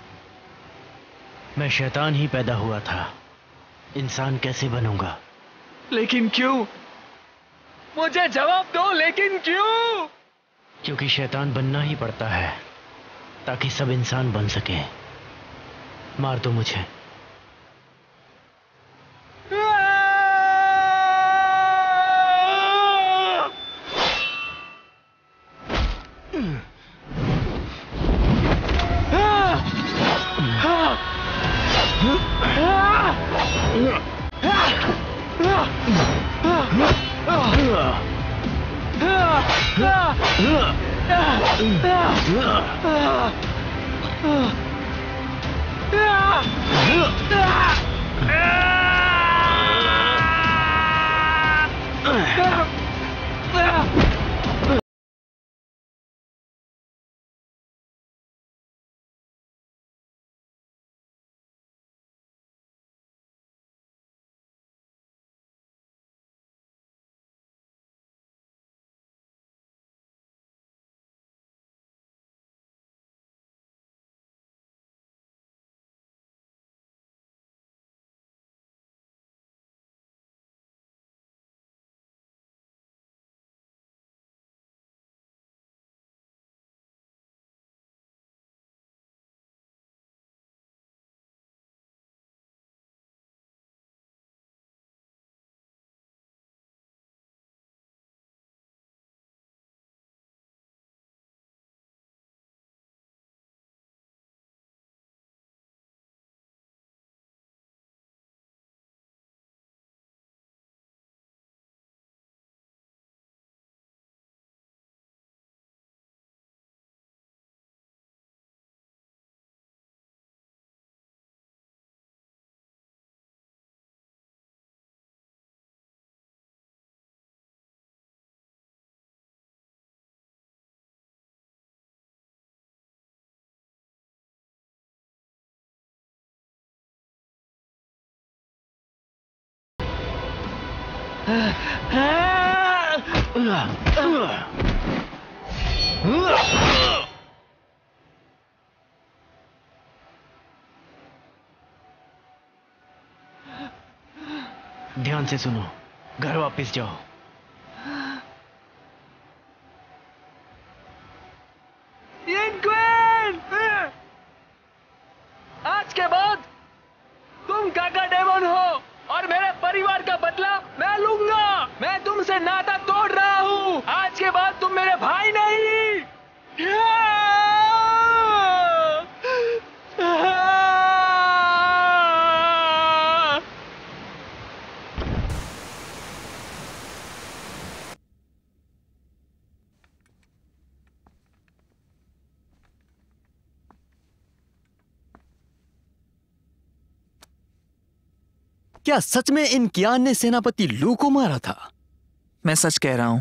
मैं शैतान ही पैदा हुआ था, इंसान कैसे बनूंगा? लेकिन क्यों? मुझे जवाब दो, लेकिन क्यों? क्योंकि शैतान बनना ही पड़ता है ताकि सब इंसान बन सके। मार दो मुझे। ध्यान से सुनो, घर वापस जाओ। आज के बाद तुम काका डेमन हो और मेरे परिवार का बदला मैं लूंगा। मैं तुमसे नाता तोड़ रहा हूँ। आज के बाद तुम मेरे भाई नहीं। क्या सच में इन कियान ने सेनापति लू को मारा था? मैं सच कह रहा हूं।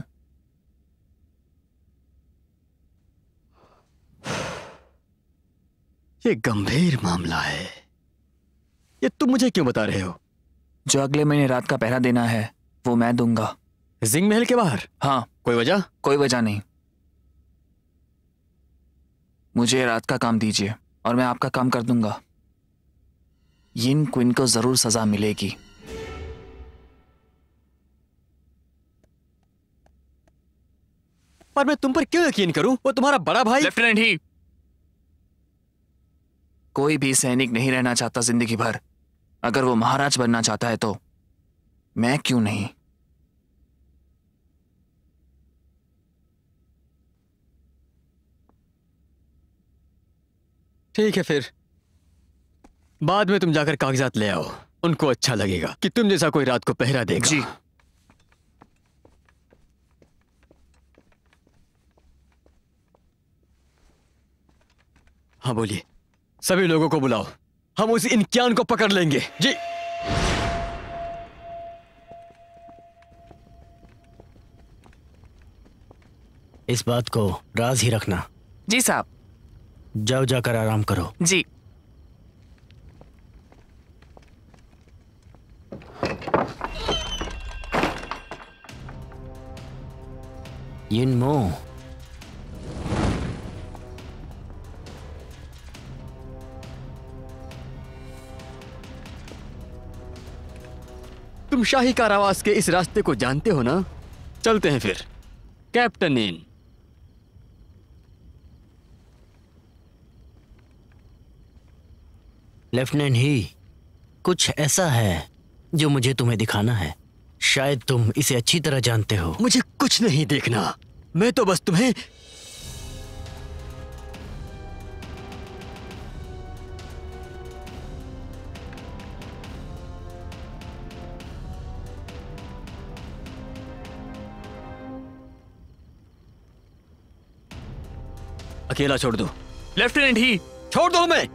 ये गंभीर मामला है। ये तुम मुझे क्यों बता रहे हो? जो अगले महीने रात का पहरा देना है वो मैं दूंगा। जिंग महल के बाहर? हाँ। कोई वजह? कोई वजह नहीं। मुझे रात का काम दीजिए और मैं आपका काम कर दूंगा। यिन क्विन को जरूर सजा मिलेगी। पर मैं तुम पर क्यों यकीन करूं? वो तुम्हारा बड़ा भाई। Lieutenant He. कोई भी सैनिक नहीं रहना चाहता जिंदगी भर। अगर वो महाराज बनना चाहता है तो मैं क्यों नहीं? ठीक है, फिर बाद में तुम जाकर कागजात ले आओ। उनको अच्छा लगेगा कि तुम जैसा कोई रात को पहरा देगा। जी। हाँ बोलिए। सभी लोगों को बुलाओ, हम उस इनकियान को पकड़ लेंगे। जी। इस बात को राज ही रखना। जी साहब। जाओ, जाकर आराम करो। जी। यिनमो, तुम शाही कारावास के इस रास्ते को जानते हो ना? चलते हैं फिर। Captain in. लेफ्टिनेंट ही, कुछ ऐसा है जो मुझे तुम्हें दिखाना है। शायद तुम इसे अच्छी तरह जानते हो। मुझे कुछ नहीं देखना, मैं तो बस तुम्हें अकेला छोड़ दो। Lieutenant He. छोड़ दो मैं।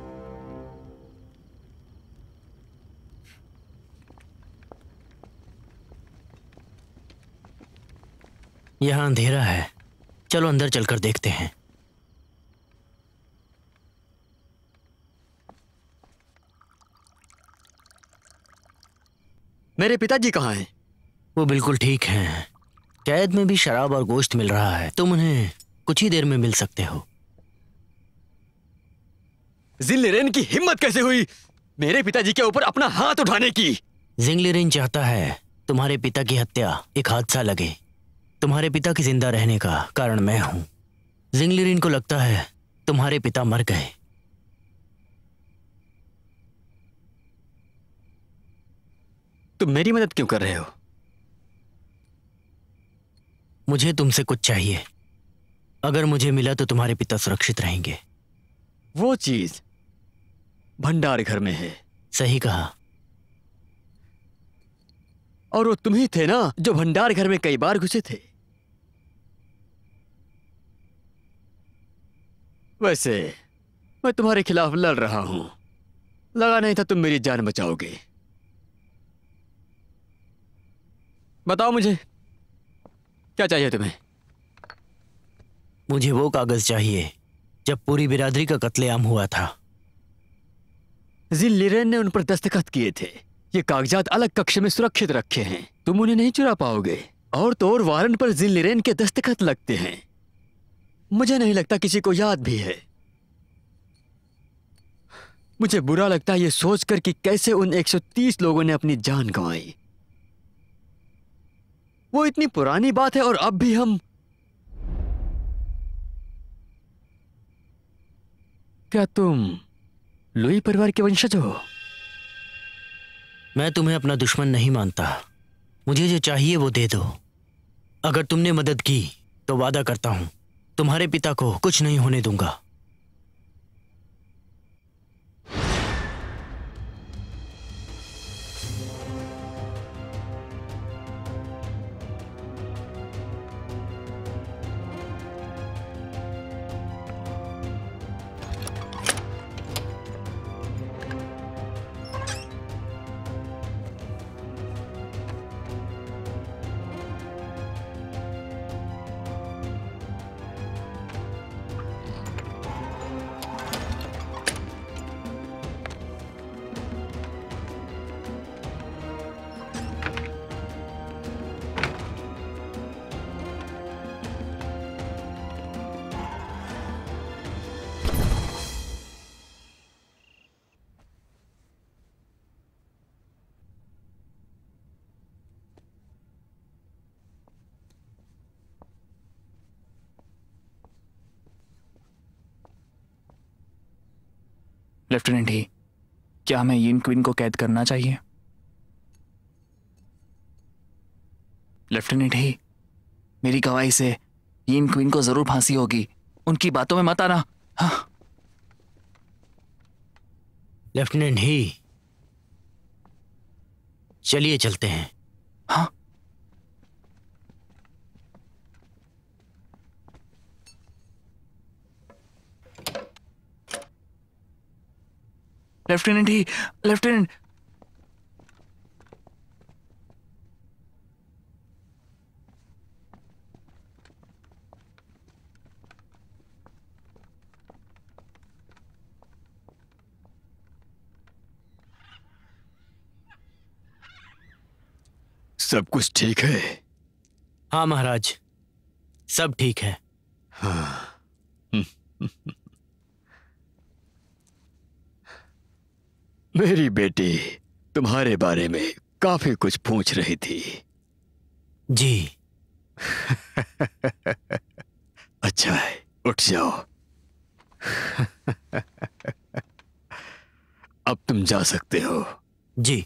यहाँ अंधेरा है, चलो अंदर चलकर देखते हैं। मेरे पिताजी कहाँ हैं? वो बिल्कुल ठीक हैं। कैद में भी शराब और गोश्त मिल रहा है। तुम उन्हें कुछ ही देर में मिल सकते हो। जिंगलिरेन की हिम्मत कैसे हुई मेरे पिताजी के ऊपर अपना हाथ उठाने की? जिंगलिरेन चाहता है तुम्हारे पिता की हत्या एक हादसा लगे। तुम्हारे पिता के जिंदा रहने का कारण मैं हूं। जिंगलिरेन को लगता है तुम्हारे पिता मर गए। तुम मेरी मदद क्यों कर रहे हो? मुझे तुमसे कुछ चाहिए। अगर मुझे मिला तो तुम्हारे पिता सुरक्षित रहेंगे। वो चीज भंडार घर में है। सही कहा। और वो तुम ही थे ना जो भंडार घर में कई बार घुसे थे। वैसे मैं तुम्हारे खिलाफ लड़ रहा हूं। लगा नहीं था तुम मेरी जान बचाओगे। बताओ मुझे क्या चाहिए तुम्हें? मुझे वो कागज चाहिए जब पूरी बिरादरी का कत्लेआम हुआ था। जिंगलिरेन ने उन पर दस्तखत किए थे। ये कागजात अलग कक्ष में सुरक्षित रखे हैं। तुम उन्हें नहीं चुरा पाओगे। और तो और वारंट पर जिंगलिरेन के दस्तखत लगते हैं। मुझे नहीं लगता किसी को याद भी है। मुझे बुरा लगता है ये सोचकर कि कैसे उन 130 लोगों ने अपनी जान गंवाई। वो इतनी पुरानी बात है और अब भी हम। क्या तुम लुई परिवार के वंशज हो? मैं तुम्हें अपना दुश्मन नहीं मानता। मुझे जो चाहिए वो दे दो। अगर तुमने मदद की तो वादा करता हूं तुम्हारे पिता को कुछ नहीं होने दूंगा। लेफ्टिनेंट ही, क्या हमें यीन क्वीन को कैद करना चाहिए? लेफ्टिनेंट ही, मेरी गवाही से यीन क्वीन को जरूर फांसी होगी। उनकी बातों में मत आना। हाँ। लेफ्टिनेंट ही, चलिए चलते हैं। हाँ। Lieutenant He, lieutenant. सब कुछ ठीक है? हाँ महाराज, सब ठीक है। मेरी बेटी तुम्हारे बारे में काफी कुछ पूछ रही थी। जी। अच्छा है, उठ जाओ। अब तुम जा सकते हो। जी।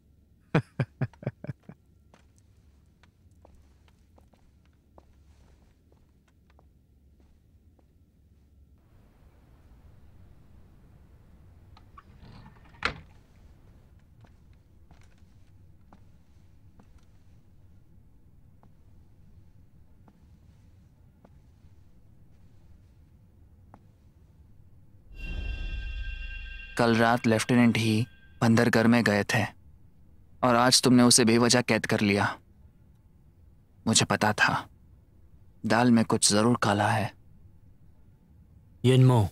कल रात लेफ्टिनेंट ही बंदरगढ़ में गए थे और आज तुमने उसे बेवजह कैद कर लिया। मुझे पता था दाल में कुछ जरूर काला है। यिनमो,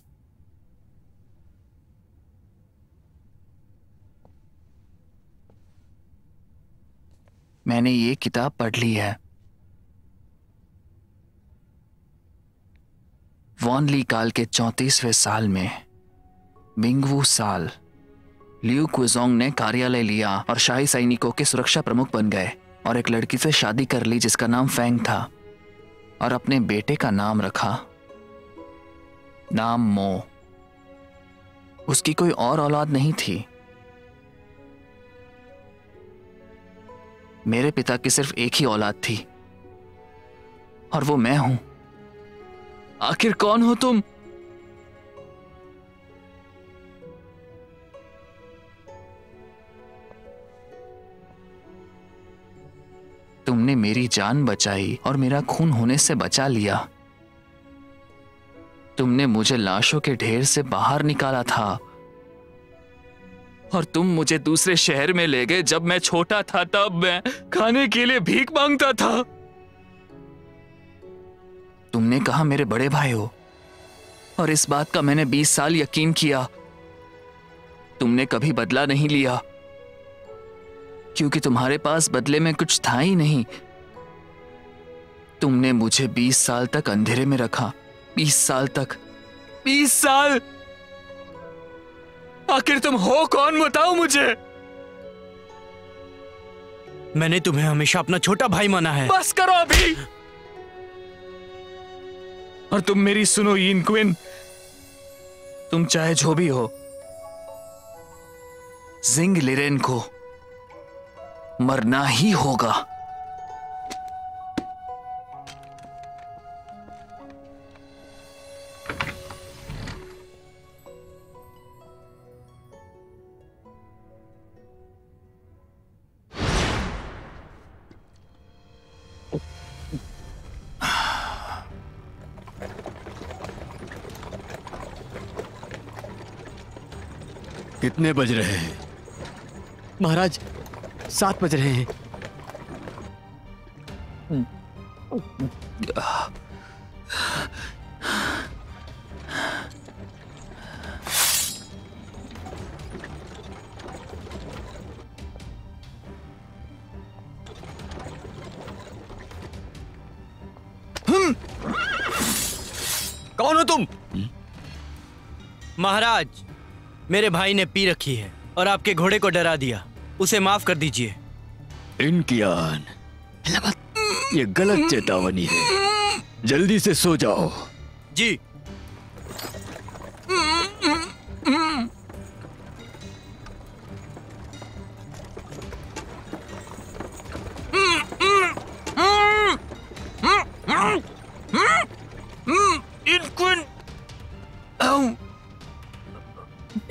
मैंने ये किताब पढ़ ली है। वॉन ली काल के 34वें साल में बिंगवू साल लियू क्विजोंग ने कार्यालय लिया और शाही सैनिकों के सुरक्षा प्रमुख बन गए और एक लड़की से शादी कर ली जिसका नाम फेंग था और अपने बेटे का नाम रखा नाम मो। उसकी कोई और औलाद नहीं थी। मेरे पिता की सिर्फ एक ही औलाद थी और वो मैं हूं। आखिर कौन हो तुम? तुमने मेरी जान बचाई और मेरा खून होने से बचा लिया। तुमने मुझे लाशों के ढेर से बाहर निकाला था और तुम मुझे दूसरे शहर में ले गए। जब मैं छोटा था तब मैं खाने के लिए भीख मांगता था। तुमने कहा मेरे बड़े भाई हो और इस बात का मैंने 20 साल यकीन किया। तुमने कभी बदला नहीं लिया क्योंकि तुम्हारे पास बदले में कुछ था ही नहीं। तुमने मुझे 20 साल तक अंधेरे में रखा। 20 साल तक। 20 साल! आखिर तुम हो कौन, बताओ मुझे। मैंने तुम्हें हमेशा अपना छोटा भाई माना है। बस करो अभी। और तुम मेरी सुनो यीन क्विन, तुम चाहे जो भी हो, जिंग लिरेन को मरना ही होगा। कितने बज रहे हैं? महाराज, 7 बज रहे हैं। कौन हो तुम? महाराज, मेरे भाई ने पी रखी है और आपके घोड़े को डरा दिया। उसे माफ कर दीजिए। इनकियान, ये गलत चेतावनी है। जल्दी से सो जाओ। जी।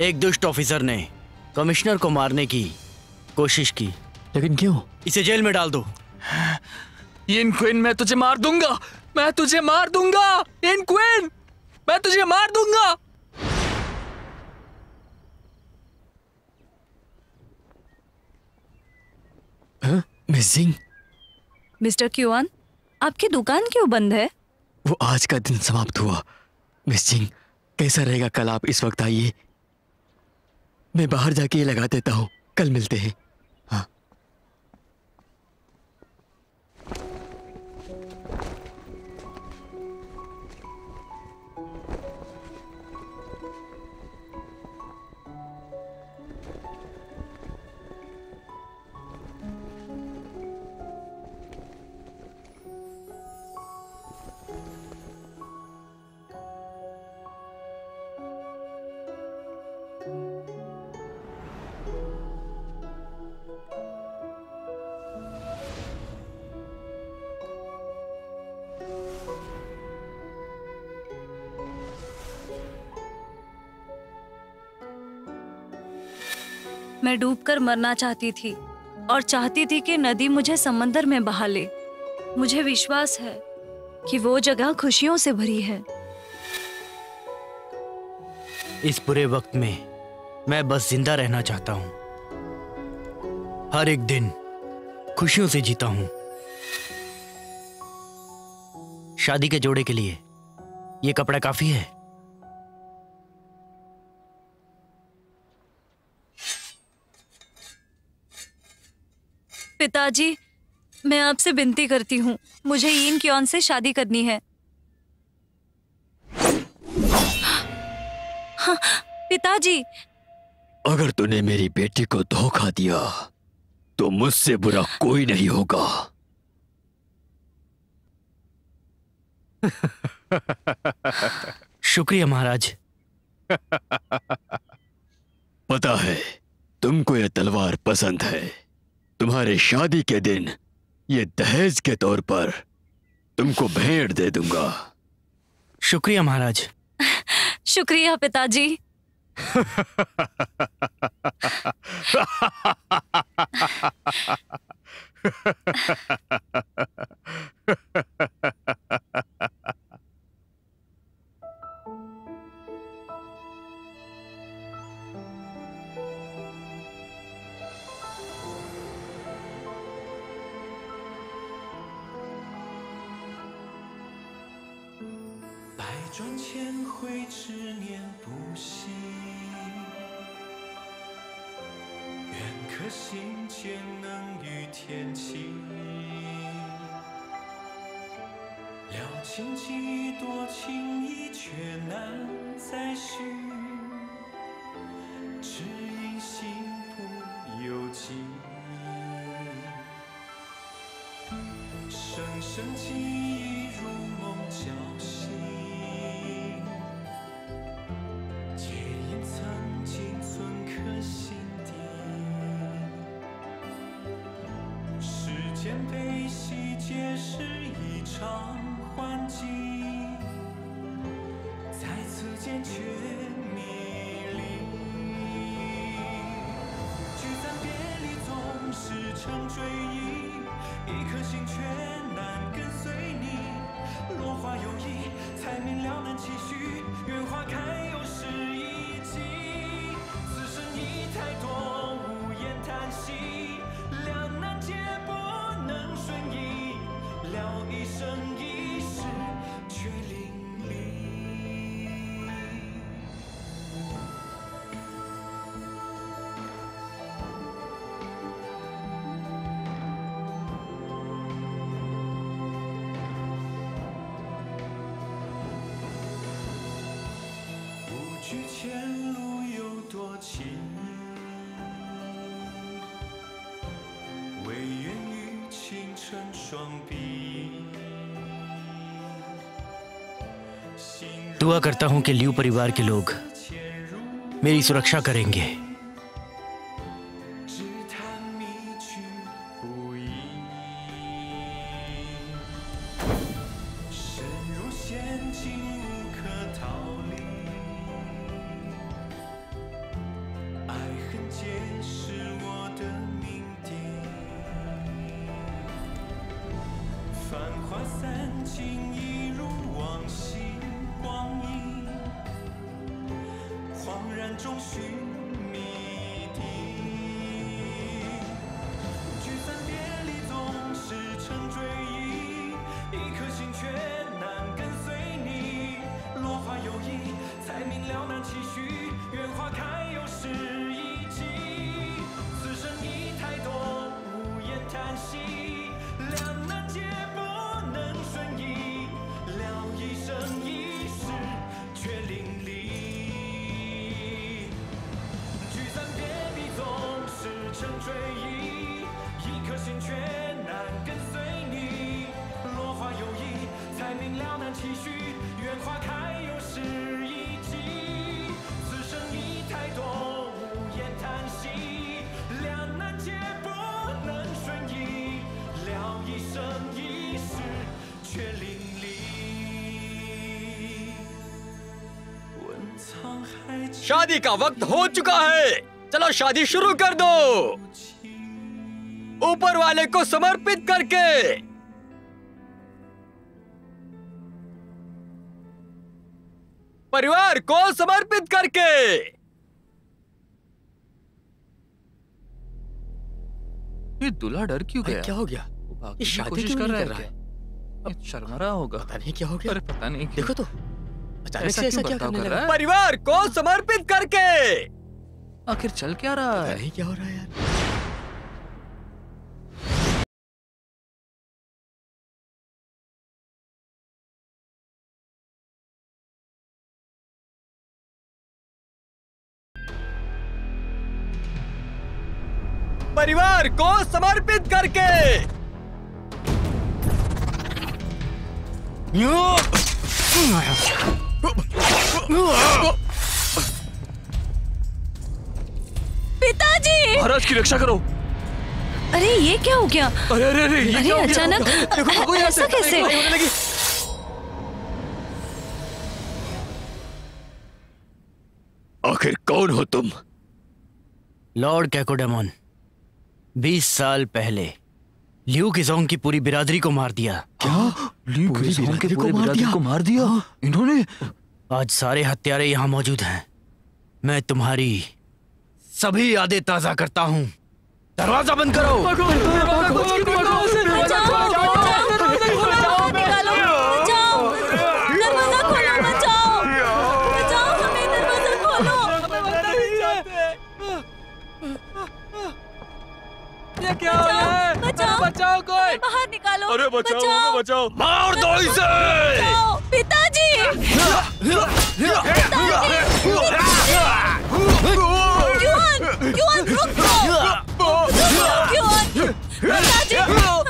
एक दुष्ट ऑफिसर ने कमिश्नर को मारने की कोशिश की। लेकिन क्यों? इसे जेल में डाल दो। इन क्विन, मैं तुझे मार दूंगा, मैं तुझे मार दूंगा। इन क्विन, मैं तुझे मार दूंगा। हाँ? मिस जिंग, मिस्टर क्यूआन, आपकी दुकान क्यों बंद है? वो आज का दिन समाप्त हुआ। मिस जिंग, कैसा रहेगा कल आप इस वक्त आइए, मैं बाहर जाके ये लगा देता हूँ, कल मिलते हैं। हाँ। मैं डूबकर मरना चाहती थी और चाहती थी कि नदी मुझे समंदर में बहा ले। मुझे विश्वास है कि वो जगह खुशियों से भरी है। इस बुरे वक्त में मैं बस जिंदा रहना चाहता हूँ। हर एक दिन खुशियों से जीता हूँ। शादी के जोड़े के लिए ये कपड़ा काफी है। पिताजी, मैं आपसे विनती करती हूँ, मुझे यीन क्योन से शादी करनी है। हाँ, पिताजी। अगर तूने मेरी बेटी को धोखा दिया तो मुझसे बुरा कोई नहीं होगा। शुक्रिया महाराज। पता है तुमको यह तलवार पसंद है। तुम्हारे शादी के दिन ये दहेज के तौर पर तुमको भेंट दे दूंगा। शुक्रिया महाराज। शुक्रिया पिताजी। दुआ करता हूं कि लियू परिवार के लोग मेरी सुरक्षा करेंगे। शादी का वक्त हो चुका है, चलो शादी शुरू कर दो, ऊपर वाले को समर्पित करके। परिवार को समर्पित करके। ये दूल्हा डर क्यों गया? क्या हो गया? ये शादी कोशिश क्यों कर नहीं रहा है क्या? ये शर्मा रहा होगा। पता नहीं क्या हो गया। अरे पता नहीं क्यों। देखो तो अचानक ऐसा से ऐसा क्यों क्या बर्ताव करने कर लगा? रहा है? परिवार को समर्पित करके। आखिर चल क्या रहा पता है? नहीं क्या हो रहा है यार। परिवार को समर्पित करके। पिताजी! महाराज की रक्षा करो। अरे ये क्या हो गया? अरे अरे अरे ये अरे क्या हो गया? अचानक देखो, देखो, यहाँ से ऐसा कैसे? लड़ाई होने लगी। आखिर कौन हो तुम? लॉर्ड कैकोडेमोन, 20 साल पहले लियू किजोंग की पूरी बिरादरी को मार दिया। पूरी बिरादरी को मार दिया इन्होंने। आज सारे हत्यारे यहाँ मौजूद हैं। मैं तुम्हारी सभी यादें ताजा करता हूँ। दरवाजा बंद करो। ये क्या हो रहा है? बचाओ कोई। बाहर निकालो। अरे बचाओ हमें, बचाओ। मार दो इसे। पिताजी! क्यों रुक जाओ। क्यों पिताजी!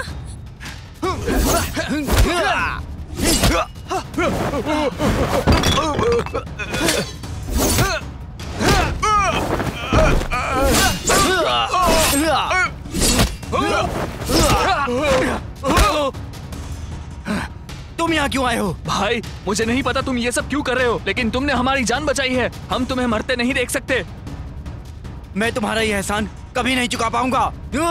तुम यहाँ क्यों आए हो? भाई मुझे नहीं पता तुम ये सब क्यों कर रहे हो, लेकिन तुमने हमारी जान बचाई है। हम तुम्हें मरते नहीं देख सकते। मैं तुम्हारा ये एहसान कभी नहीं चुका पाऊंगा।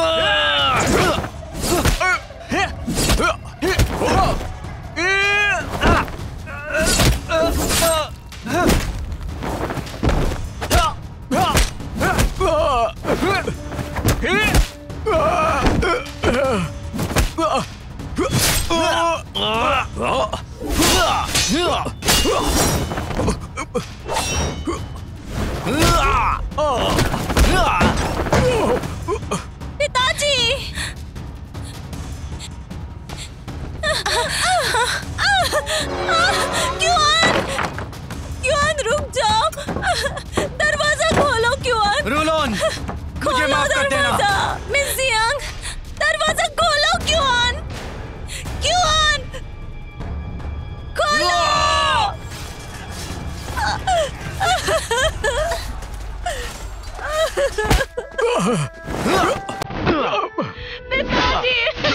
पिताजी! क्यों रुक जाओ। दरवाजा खोलो। क्यों रूलोन, मुझे माफ कर देना। मिस जियांग, दरवाजा खोलो। क्यों खोलो। पिताजी!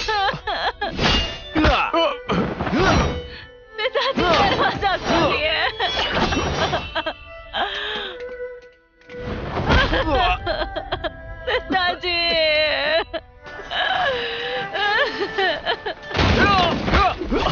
पिताजी दरवाजा खोलिए। पिताजी!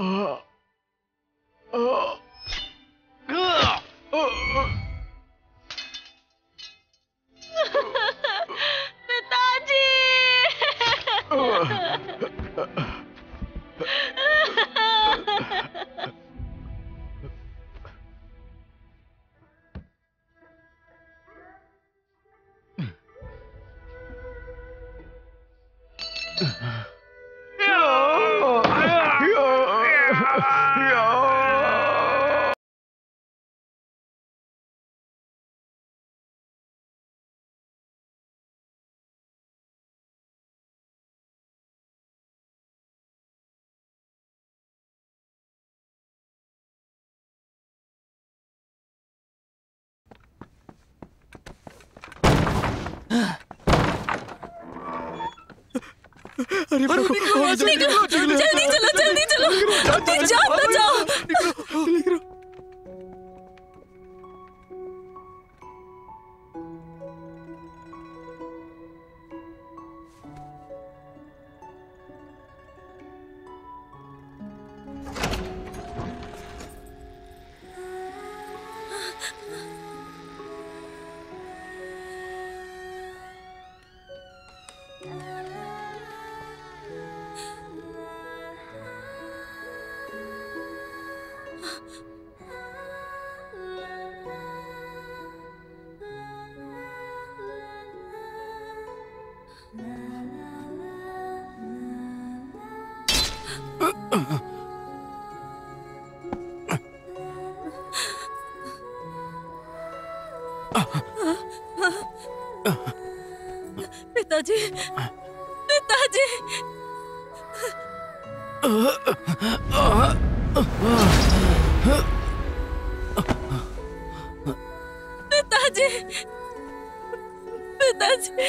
पिताजी। निकलो, जल्दी चलो, जल्दी चलो, अपनी जान बचाओ। पिताजी, पिताजी, पिताजी, पिताजी,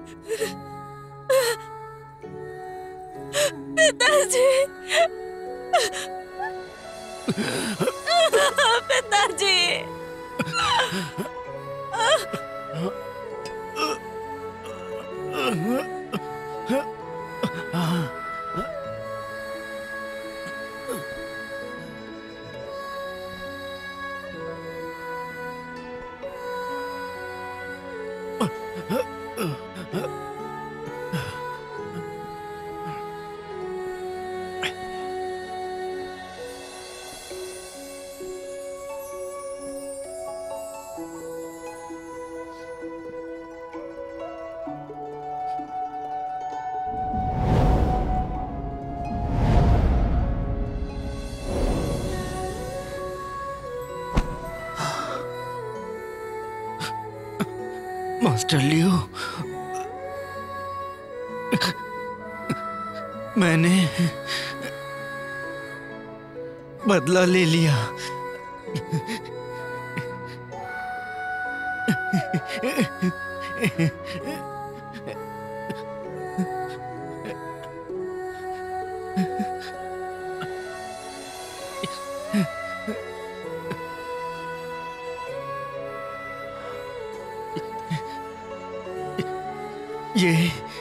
पिताजी, पिताजी। मास्टर लियो, मैंने बदला ले लिया। ये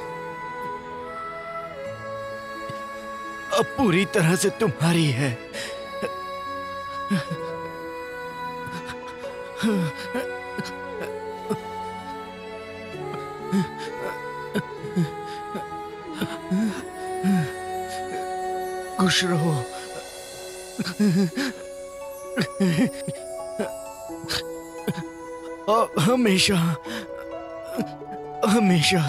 अब पूरी तरह से तुम्हारी है। खुश रहो। हमेशा हमेशा।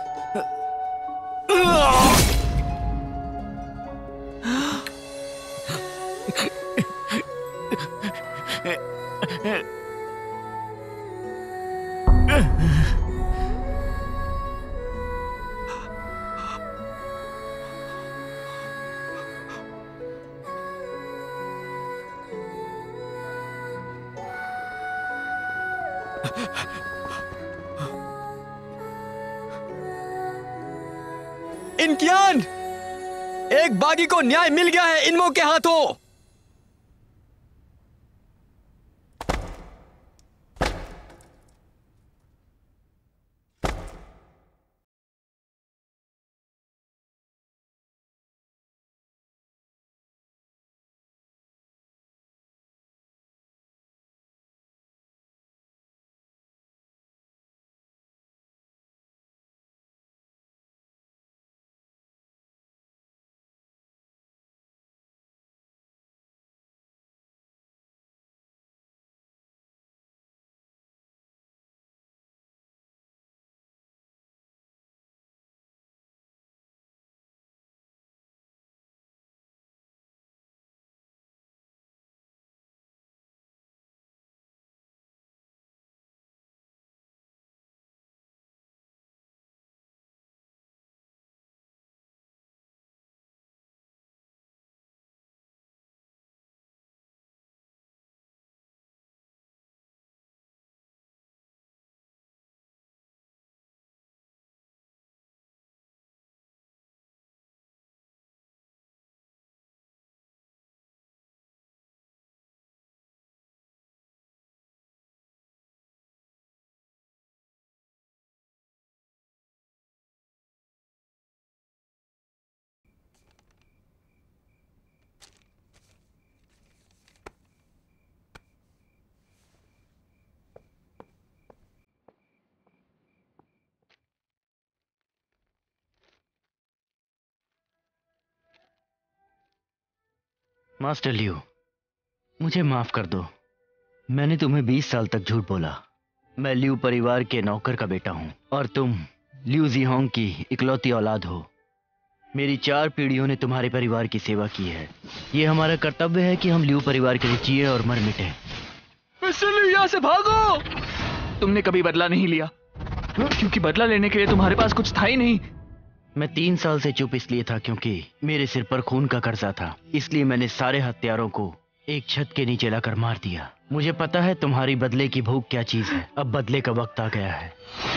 इनकियान, एक बागी को न्याय मिल गया है इनमो के हाथों। मास्टर लियो, मुझे माफ कर दो। मैंने तुम्हें 20 साल तक झूठ बोला। मैं लियू परिवार के नौकर का बेटा हूँ और तुम लियू जीहोंग की इकलौती औलाद हो। मेरी 4 पीढ़ियों ने तुम्हारे परिवार की सेवा की है। ये हमारा कर्तव्य है कि हम लियू परिवार के लिए जिए और मर मिटे। मिस्टर लियू, यहाँ से भागो। तुमने कभी बदला नहीं लिया, क्योंकि बदला लेने के लिए तुम्हारे पास कुछ था ही नहीं। मैं 3 साल से चुप इसलिए था क्योंकि मेरे सिर पर खून का कर्जा था। इसलिए मैंने सारे हत्यारों को एक छत के नीचे लाकर मार दिया। मुझे पता है तुम्हारी बदले की भूख क्या चीज है। अब बदले का वक्त आ गया है।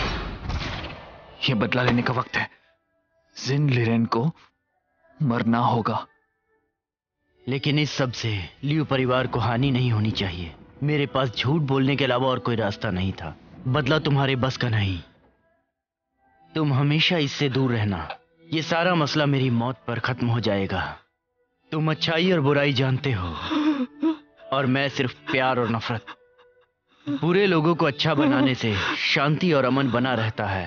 ये बदला लेने का वक्त है। जिन लिरेन को मरना होगा। लेकिन इस सब से लियू परिवार को हानि नहीं होनी चाहिए। मेरे पास झूठ बोलने के अलावा और कोई रास्ता नहीं था। बदला तुम्हारे बस का नहीं। तुम हमेशा इससे दूर रहना। ये सारा मसला मेरी मौत पर खत्म हो जाएगा। तुम अच्छाई और बुराई जानते हो और मैं सिर्फ प्यार और नफरत। बुरे लोगों को अच्छा बनाने से शांति और अमन बना रहता है।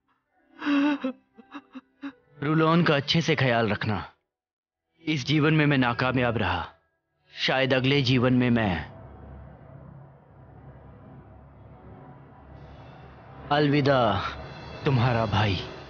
रुलोन का अच्छे से ख्याल रखना। इस जीवन में मैं नाकामयाब रहा, शायद अगले जीवन में मैं। अलविदा तुम्हारा भाई।